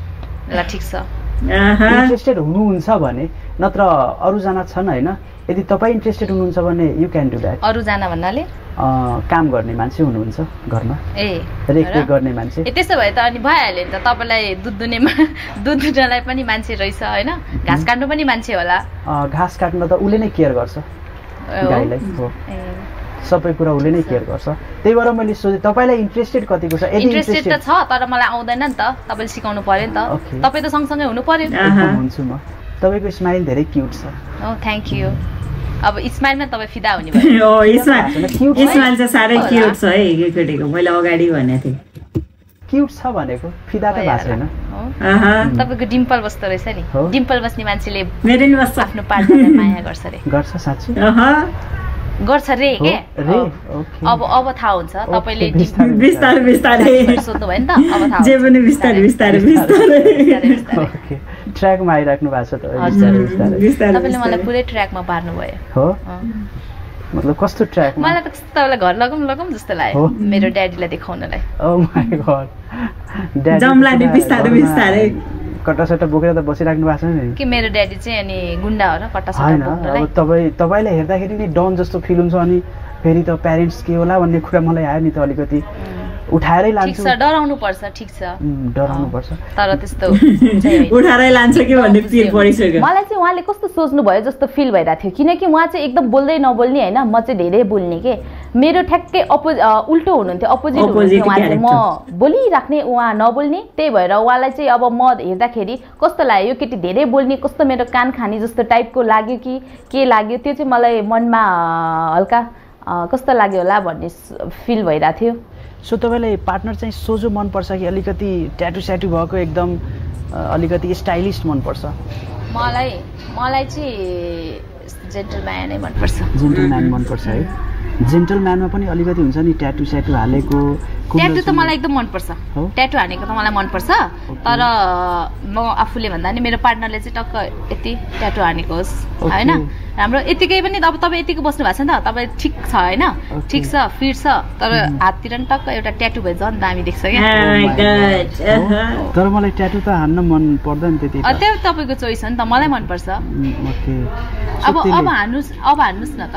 ल ठिक छ इन्ट्रेस्टेड हुनुहुन्छ भने नत्र अरूजना छन् होइन यदि तपाईँ इन्ट्रेस्टेड हुनुहुन्छ भने यु क्यान डु द्याट अरूजना भन्नाले काम गर्ने मान्छे हुनुहुन्छ घरमा ए रेखदेख गर्ने मान्छे ए त्यसो भए त अनि भइहाल्यो नि त तपाईँलाई दुध दुनेमा दुध दुनलाई पनि मान्छे रहेछ होइन घाँस काट्नु पनि मान्छे होला घाँस काट्न त उसले नै केयर गर्छ गाईलाई हो सबै कुरा उसले नै केयर गर्छ त्यही भएर मैले सोचेँ तपाईँलाई इन्ट्रेस्टेड कतिको छ इन्ट्रेस्टेड त छ तर मलाई आउँदैन नि त तपाईँले सिकाउनु पर्यो नि त तपाईँ त सँगसँगै हुनु पर्यो हुन्छु म तपाईँको स्माइल धेरै क्युट छ ओ थ्याङ्क यू अब स्माइलमा तपाईँ फिदा हुने भयो स्माइल चाहिँ साह्रै क्युट छ है केटीको मैले अगाडि भनेको थिएँ क्युट छ भनेको फिदा त भएको छैन तपाईँको डिम्पल बस्दो रहेछ नि डिम्पल बस्ने मान्छेले मेरो नि बस्छ आफ्नो पार्टनरलाई माया गर्छ रे गर्छ साँच्चै गर्छ रे के अब अब थाहा हुन्छ तपाईँले बिस्तारै बिस्तारै सोध्नु भयो नि त अब थाहा जे पनि बिस्तारै बिस्तारै बिस्तारै ट्र्याकमा आइराख्नु भएको छ त तपाईँले मलाई पुरै ट्र्याकमा पार्नु भयो हो मतलब कस्तो ट्र्याक मलाई त तपाईँलाई घर लगौँ लगौँ जस्तो लाग्यो मेरो ड्याडीलाई देखाउनलाई ओ माय गॉड जम्ला नि बिस्तारै बिस्तारै कट्टासट्टा बोकेर त बसिराख्नु भएको छ नि कि मेरो ड्याडी चाहिँ अनि गुन्डा हो र कट्टासट्टा हैन अब तपाईँ तपाईँलाई हेर्दाखेरि नि डन जस्तो फिल हुन्छ अनि फेरि त प्यारेन्ट्स के होला भन्ने कुरा मलाई आयो नि त अलिकति उठाएरै लान्छु ठिक छ डराउनु पर्छ ठिक छ डराउनु पर्छ तर त्यस्तो उठाएरै लान्छ कि भन्ने फिल परिसक्यो मलाई चाहिँ उहाँले कस्तो सोच्नु भयो जस्तो फिल भइरहेको थियो किनकि उहाँ चाहिँ एकदम बोल्दै नबोल्ने हैन म चाहिँ धेरै बोल्ने के मेरो ठ्याक्कै अपोज उल्टो हुनुहुन्थ्यो अपोजिट हुनुहुन्थ्यो उहाँ चाहिँ म बोलिराख्ने उहाँ नबोल्ने त्यही भएर उहाँलाई चाहिँ अब म हेर्दाखेरि कस्तो लाग्यो यो केटी धेरै बोल्ने कस्तो मेरो कान खाने जस्तो टाइपको लाग्यो कि के लाग्यो त्यो चाहिँ मलाई मनमा हल्का कस्तो लाग्यो होला भन्ने फिल भइरहेको थियो सो तपाईँलाई पार्टनर चाहिँ सोझो मनपर्छ कि अलिकति ट्याटु स्याटु भएको एकदम अलिकति स्टाइलिस्ट मनपर्छ मलाई मलाई चाहिँ जेन्टलम्यान नै मनपर्छ जेन्टलम्यान मनपर्छ है जेन्टलम्यानमा पनि अलिकति हुन्छ नि ट्याटु स्याटु हालेको ट्याटु त मलाई एकदम मनपर्छ ट्याटु हानेको त मलाई मनपर्छ तर म आफूले भन्दा नि मेरो पार्टनरले चाहिँ टक्क यति ट्याटु हानेको होस् होइन राम्रो यतिकै पनि अब तपाईँ यतिको बस्नु भएको छ नि त तपाईँ ठिक छ होइन ठिक छ फिट छ तर हाततिर नि टक्क एउटा ट्याटु भए झन् दामी देख्छ क्या तर मलाई ट्याटु त हान्न मन पर्दैन त्यति त्यो तपाईँको चोइस हो नि त मलाई मनपर्छ अब अब हान्नुहोस् अब हान्नुहोस् न त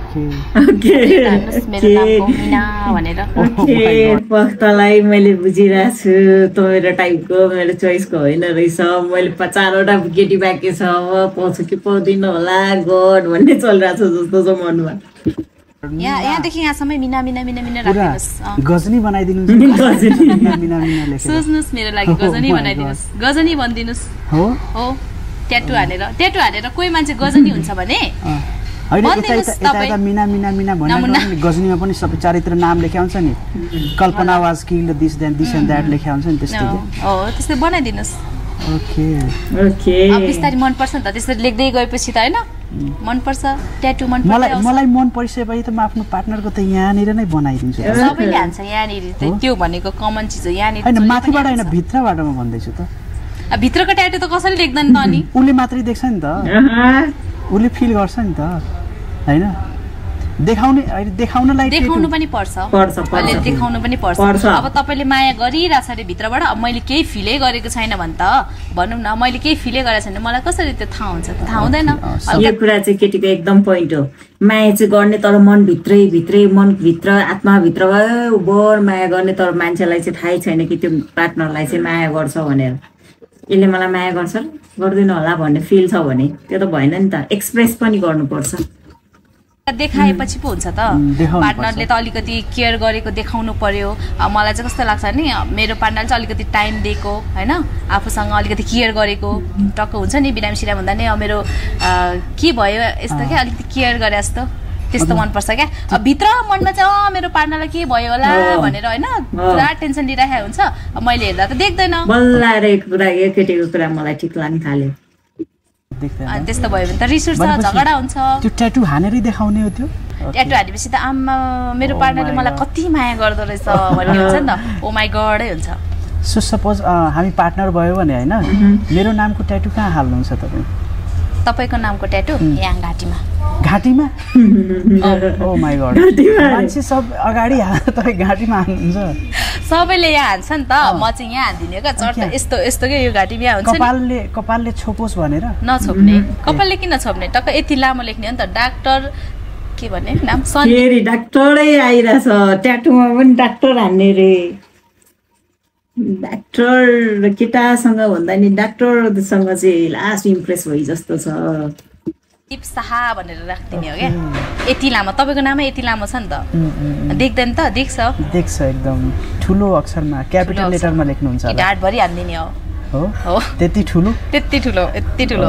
मेरो नाम मिना भनेर पख्तलाई मैले बुझिरहेको छु त मेरो टाइपको मेरो चोइसको होइन रहेछ मैले चारवटा केटी बाँकी छ पाउँछु कि पाउँदिनँ होला गड भन्ने चलिरहेको छ जस्तो छ मनमा यहाँ यहाँदेखि यहाँसम्म मिना मिना मिना मिना राख्नुहोस् गजनी बनाइदिनु सोच्नुहोस् मेरो लागि गजनी बनाइदिनुहोस् गजनी भनिदिनुहोस् हो हो ट्याटु हानेर ट्याटु हानेर कोही मान्छे गजनी हुन्छ भने मिना मिना मिना भन्ने गजनीमा पनि सबै चारैतिर नाम लेख्या हुन्छ नि Kalpana was killed this then this and that लेख्या हुन्छ नि त्यस्तै हो त्यस्तै बनाइदिनुहोस् ओके ओके अब बिस्तारै मन पर्छ नि त त्यसरी लेख्दै गएपछि त हैन मन पर्छ ट्याटु मन पर्छ मलाई मलाई मन परिसकेपछि त म आफ्नो पार्टनरको त यहाँनिर नै बनाइदिन्छु सबैले हान्छ यहाँनिर त्यो भनेको कमन चिज हो यहाँनिर हैन माथिबाट हैन भित्रबाट म भन्दैछु त भित्रको ट्याटु त कसैले लेख्दैन त अनि उले मात्रै देख्छ नि त उले फिल गर्छ नि त हैन देखाउने देखाउनलाई देखाउनु पनि पर्छ पर्छ अहिले देखाउनु पनि पर्छ अब तपाईले माया गरिरहेछ अरे भित्रबाट अब मैले केही फिलै गरेको छैन भन् त भनौँ न मैले केही फिलै गरेको छैन मलाई कसरी त्यो थाहा हुन्छ थाहा हुँदैन यो कुरा चाहिँ केटीको एकदम पोइन्ट हो माया चाहिँ गर्ने तर मन भित्रै भित्रै मन भित्र आत्मा भित्र बर माया गर्ने तर मान्छेलाई चाहिँ थाहै छैन कि त्यो पार्टनरलाई चाहिँ माया गर्छ भनेर यसले मलाई माया गर्छ गर्दैन होला भन्ने फिल छ भने त्यो त भएन नि त एक्सप्रेस पनि गर्नुपर्छ देखाएपछि पो हुन्छ त पार्टनरले त अलिकति केयर गरेको देखाउनु पर्यो मलाई चाहिँ कस्तो लाग्छ नि मेरो पार्टनरले चाहिँ अलिकति टाइम दिएको हैन आफूसँग अलिकति केयर गरेको टक्क हुन्छ नि बिरामी सिराम भन्दा नि मेरो के भयो यस्तो के अलिकति केयर गरे जस्तो त्यस्तो मनपर्छ क्या भित्र मनमा चाहिँ अँ मेरो पार्टनरलाई के भयो होला भनेर हैन पुरा टेन्सन लिइराखेको हुन्छ मैले हेर्दा त देख्दैन बल्लाएर एक कुरा केटीको कुरा मलाई ठिक लाग्न थाल्यो अनि त्यस्तो भयो भने त रिस उठ्छ झगडा हुन्छ त्यो ट्याटु हानेरै देखाउने हो त्यो ट्याटु हानेपछि त आमा मेरो पार्टनरले मलाई कति माया गर्दो रहेछ भन्ने हुन्छ नि त ओ माई गडै हुन्छ सो सपोज हामी पार्टनर भयो भने हैन मेरो नामको ट्याटु कहाँ हाल्नुहुन्छ तपाईँ तपाईको नामको ट्याटु यहाँ घाँटीमा घाँटीमा ओ माई गड मान्छे सब अगाडि तपाईँ घाँटीमा हाल्नुहुन्छ सबैले यहाँ हान्छ नि त म चाहिँ यहाँ हान्दिने क्या चट्ट यस्तो यस्तो के यो घाँटीमा हुन्छ नि कपालले कपालले छोपोस् भनेर नछोप्ने कपालले किन छोप्ने टक्क यति लामो लेख्ने हो नि त डाक्टर के भन्ने नाम फेरि डाक्टरै आइरहेछ ट्याटुमा पनि डाक्टर हान्ने रे डाक्टर केटासँग भन्दा नि डाक्टरसँग चाहिँ लास्ट इम्प्रेस भइ जस्तो छ टिप साहा भनेर राख्दिने हो क्या यति लामो तपाईँको नामै यति लामो छ नि त देख्दैन त देख्छ देख्छ एकदम ठुलो अक्षरमा क्यापिटल लेटरमा लेख्नुहुन्छ ढाडभरि हान्दिने हो हो त्यति ठुलो त्यति ठुलो यति ठुलो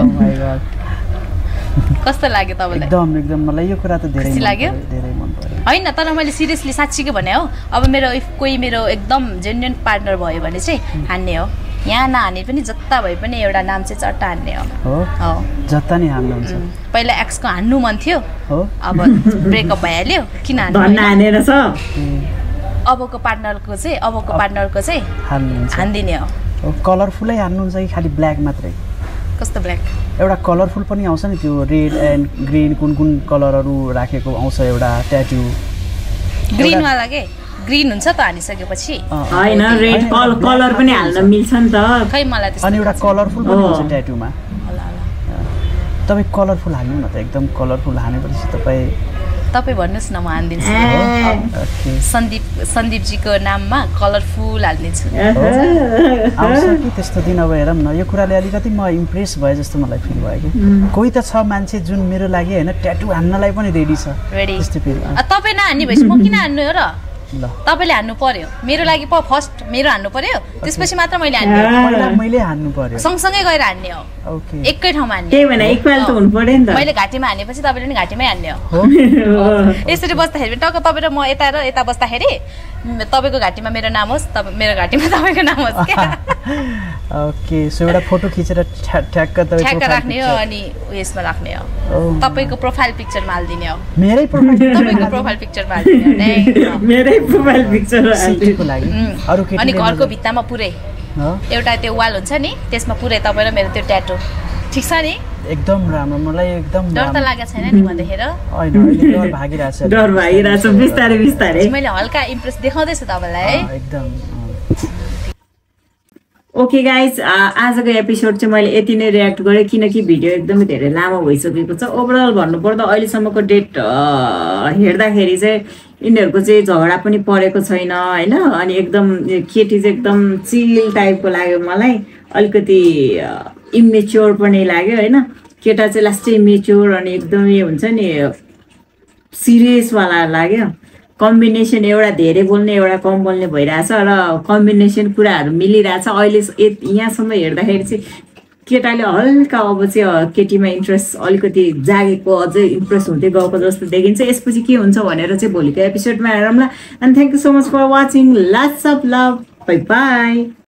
कस्तो लाग्यो तपाईँलाई एकदम एकदम मलाई यो कुरा त धेरै खुसी लाग्यो धेरै मन पर्यो हैन तर मैले सिरियसली साच्चीकै भने हो अब मेरो इफ कोही मेरो एकदम जेन्युइन पार्टनर भयो भने चाहिँ हान्ने हो यहाँ नहाने पनि जता भए पनि एउटा नाम चाहिँ चट्टा हान्ने हो हो जता नि हान्नुहुन्छ पहिला एक्सको हान्नु मन थियो हो अब ब्रेकअप भइहाल्यो किन हानेर छ अबको पार्टनरको चाहिँ अबको पार्टनरको चाहिँ हान्नुहुन्छ हान्दिने हो कलरफुलै हान्नुहुन्छ कि खालि ब्ल्याक मात्रै कस्तो ब्ल्याक एउटा कलरफुल पनि आउँछ नि त्यो रेड एन्ड ग्रीन कुन कुन कलरहरू राखेको आउँछ एउटा ट्याटु ग्रीन वाला के ग्रीन हुन्छ त हानिसकेपछि हैन रेड कलर पनि हाल्न मिल्छ नि त खै मलाई त्यस्तो अनि एउटा कलरफुल पनि हुन्छ ट्याटुमा तपाईँ कलरफुल हाल्नु न त एकदम कलरफुल हानेपछि तपाईँ तपाईँ भन्नुहोस् न म हानिदिन्छु सन्दीप सन्दीपजीको नाममा कलरफुल हालिदिन्छु आउँछ कि त्यस्तो दिन अब हेरौँ न यो कुराले अलिकति म इम्प्रेस भए जस्तो मलाई फिल भयो कि कोही त छ मान्छे जुन मेरो लागि होइन ट्याटु हान्नलाई पनि रेडी छ रेडी त्यस्तो फिल तपाईँ नहान्ने भएपछि म किन हान्नु हो र तपाईले हान्नु पर्यो मेरो लागि फर्स्ट मेरो हान्नु पर्यो त्यसपछि मात्र मैले हान्ने मैले हान्नु पर्यो सँगसँगै गएर हान्ने हो ओके एकै ठाउँमा हान्ने त्यही भने इक्वल त हुनु पर्यो नि त मैले घाँटीमा हानेपछि तपाईले पनि घाँटीमै हान्ने हो यसरी बस्दाखेरि टक्क तपाईँ र म यता र यता बस्दाखेरि तपाईको घाँटीमा मेरो नाम होस् तपाईँ मेरो घाँटीमा तपाईँको नाम होस् क्या ओके सो एउटा फोटो खिचेर ठ्याक्क तपाईँ ठ्याक्क राख्ने हो अनि उयसमा राख्ने हो तपाईको प्रोफाइल पिक्चरमा हाल्दिने हो मेरै प्रोफाइल तपाईको प्रोफाइल पिक्चरमा हाल्दिने हो मेरै प्रोफाइल पिक्चर सेफ्टीको लागि अरु के अनि घरको भित्तामा पुरै एउटा त्यो वाल हुन्छ नि त्यसमा पुरै तपाईँ र मेरो त्यो ट्याटु ठीक छ नि एकदम राम्रो मलाई एकदम डर त लागेको छैन नि भन्दाखेरि हैन अहिले डर भागिरहेछ डर भागिरहेछ बिस्तारै बिस्तारै मैले हल्का इम्प्रेस देखाउँदैछु तपाईलाई एकदम ओके गाइज आजको एपिसोड चाहिँ मैले यति नै रियाक्ट गरेँ किनकि भिडियो एकदमै धेरै लामो भइसकेको छ ओभरअल भन्नुपर्दा अहिलेसम्मको डेट हेर्दाखेरि चाहिँ यिनीहरूको चाहिँ झगडा पनि परेको छैन होइन अनि एकदम केटी चाहिँ एकदम चिल टाइपको लाग्यो मलाई अलिकति इमेच्योर पनि लाग्यो होइन केटा चाहिँ लास्टै मेच्योर अनि एकदमै हुन्छ नि सिरियसवाला लाग्यो कम्बिनेसन एउटा धेरै बोल्ने एउटा कम बोल्ने भइरहेछ र कम्बिनेसन कुराहरू मिलिरहेछ अहिले यहाँसम्म हेर्दाखेरि चाहिँ केटाले हल्का अब चाहिँ केटीमा इन्ट्रेस्ट अलिकति जागेको अझै इम्प्रेस हुँदै गएको जस्तो देखिन्छ यसपछि के हुन्छ भनेर चाहिँ भोलिको एपिसोडमा हेरौँला and thank you so much for watching lots of love bye by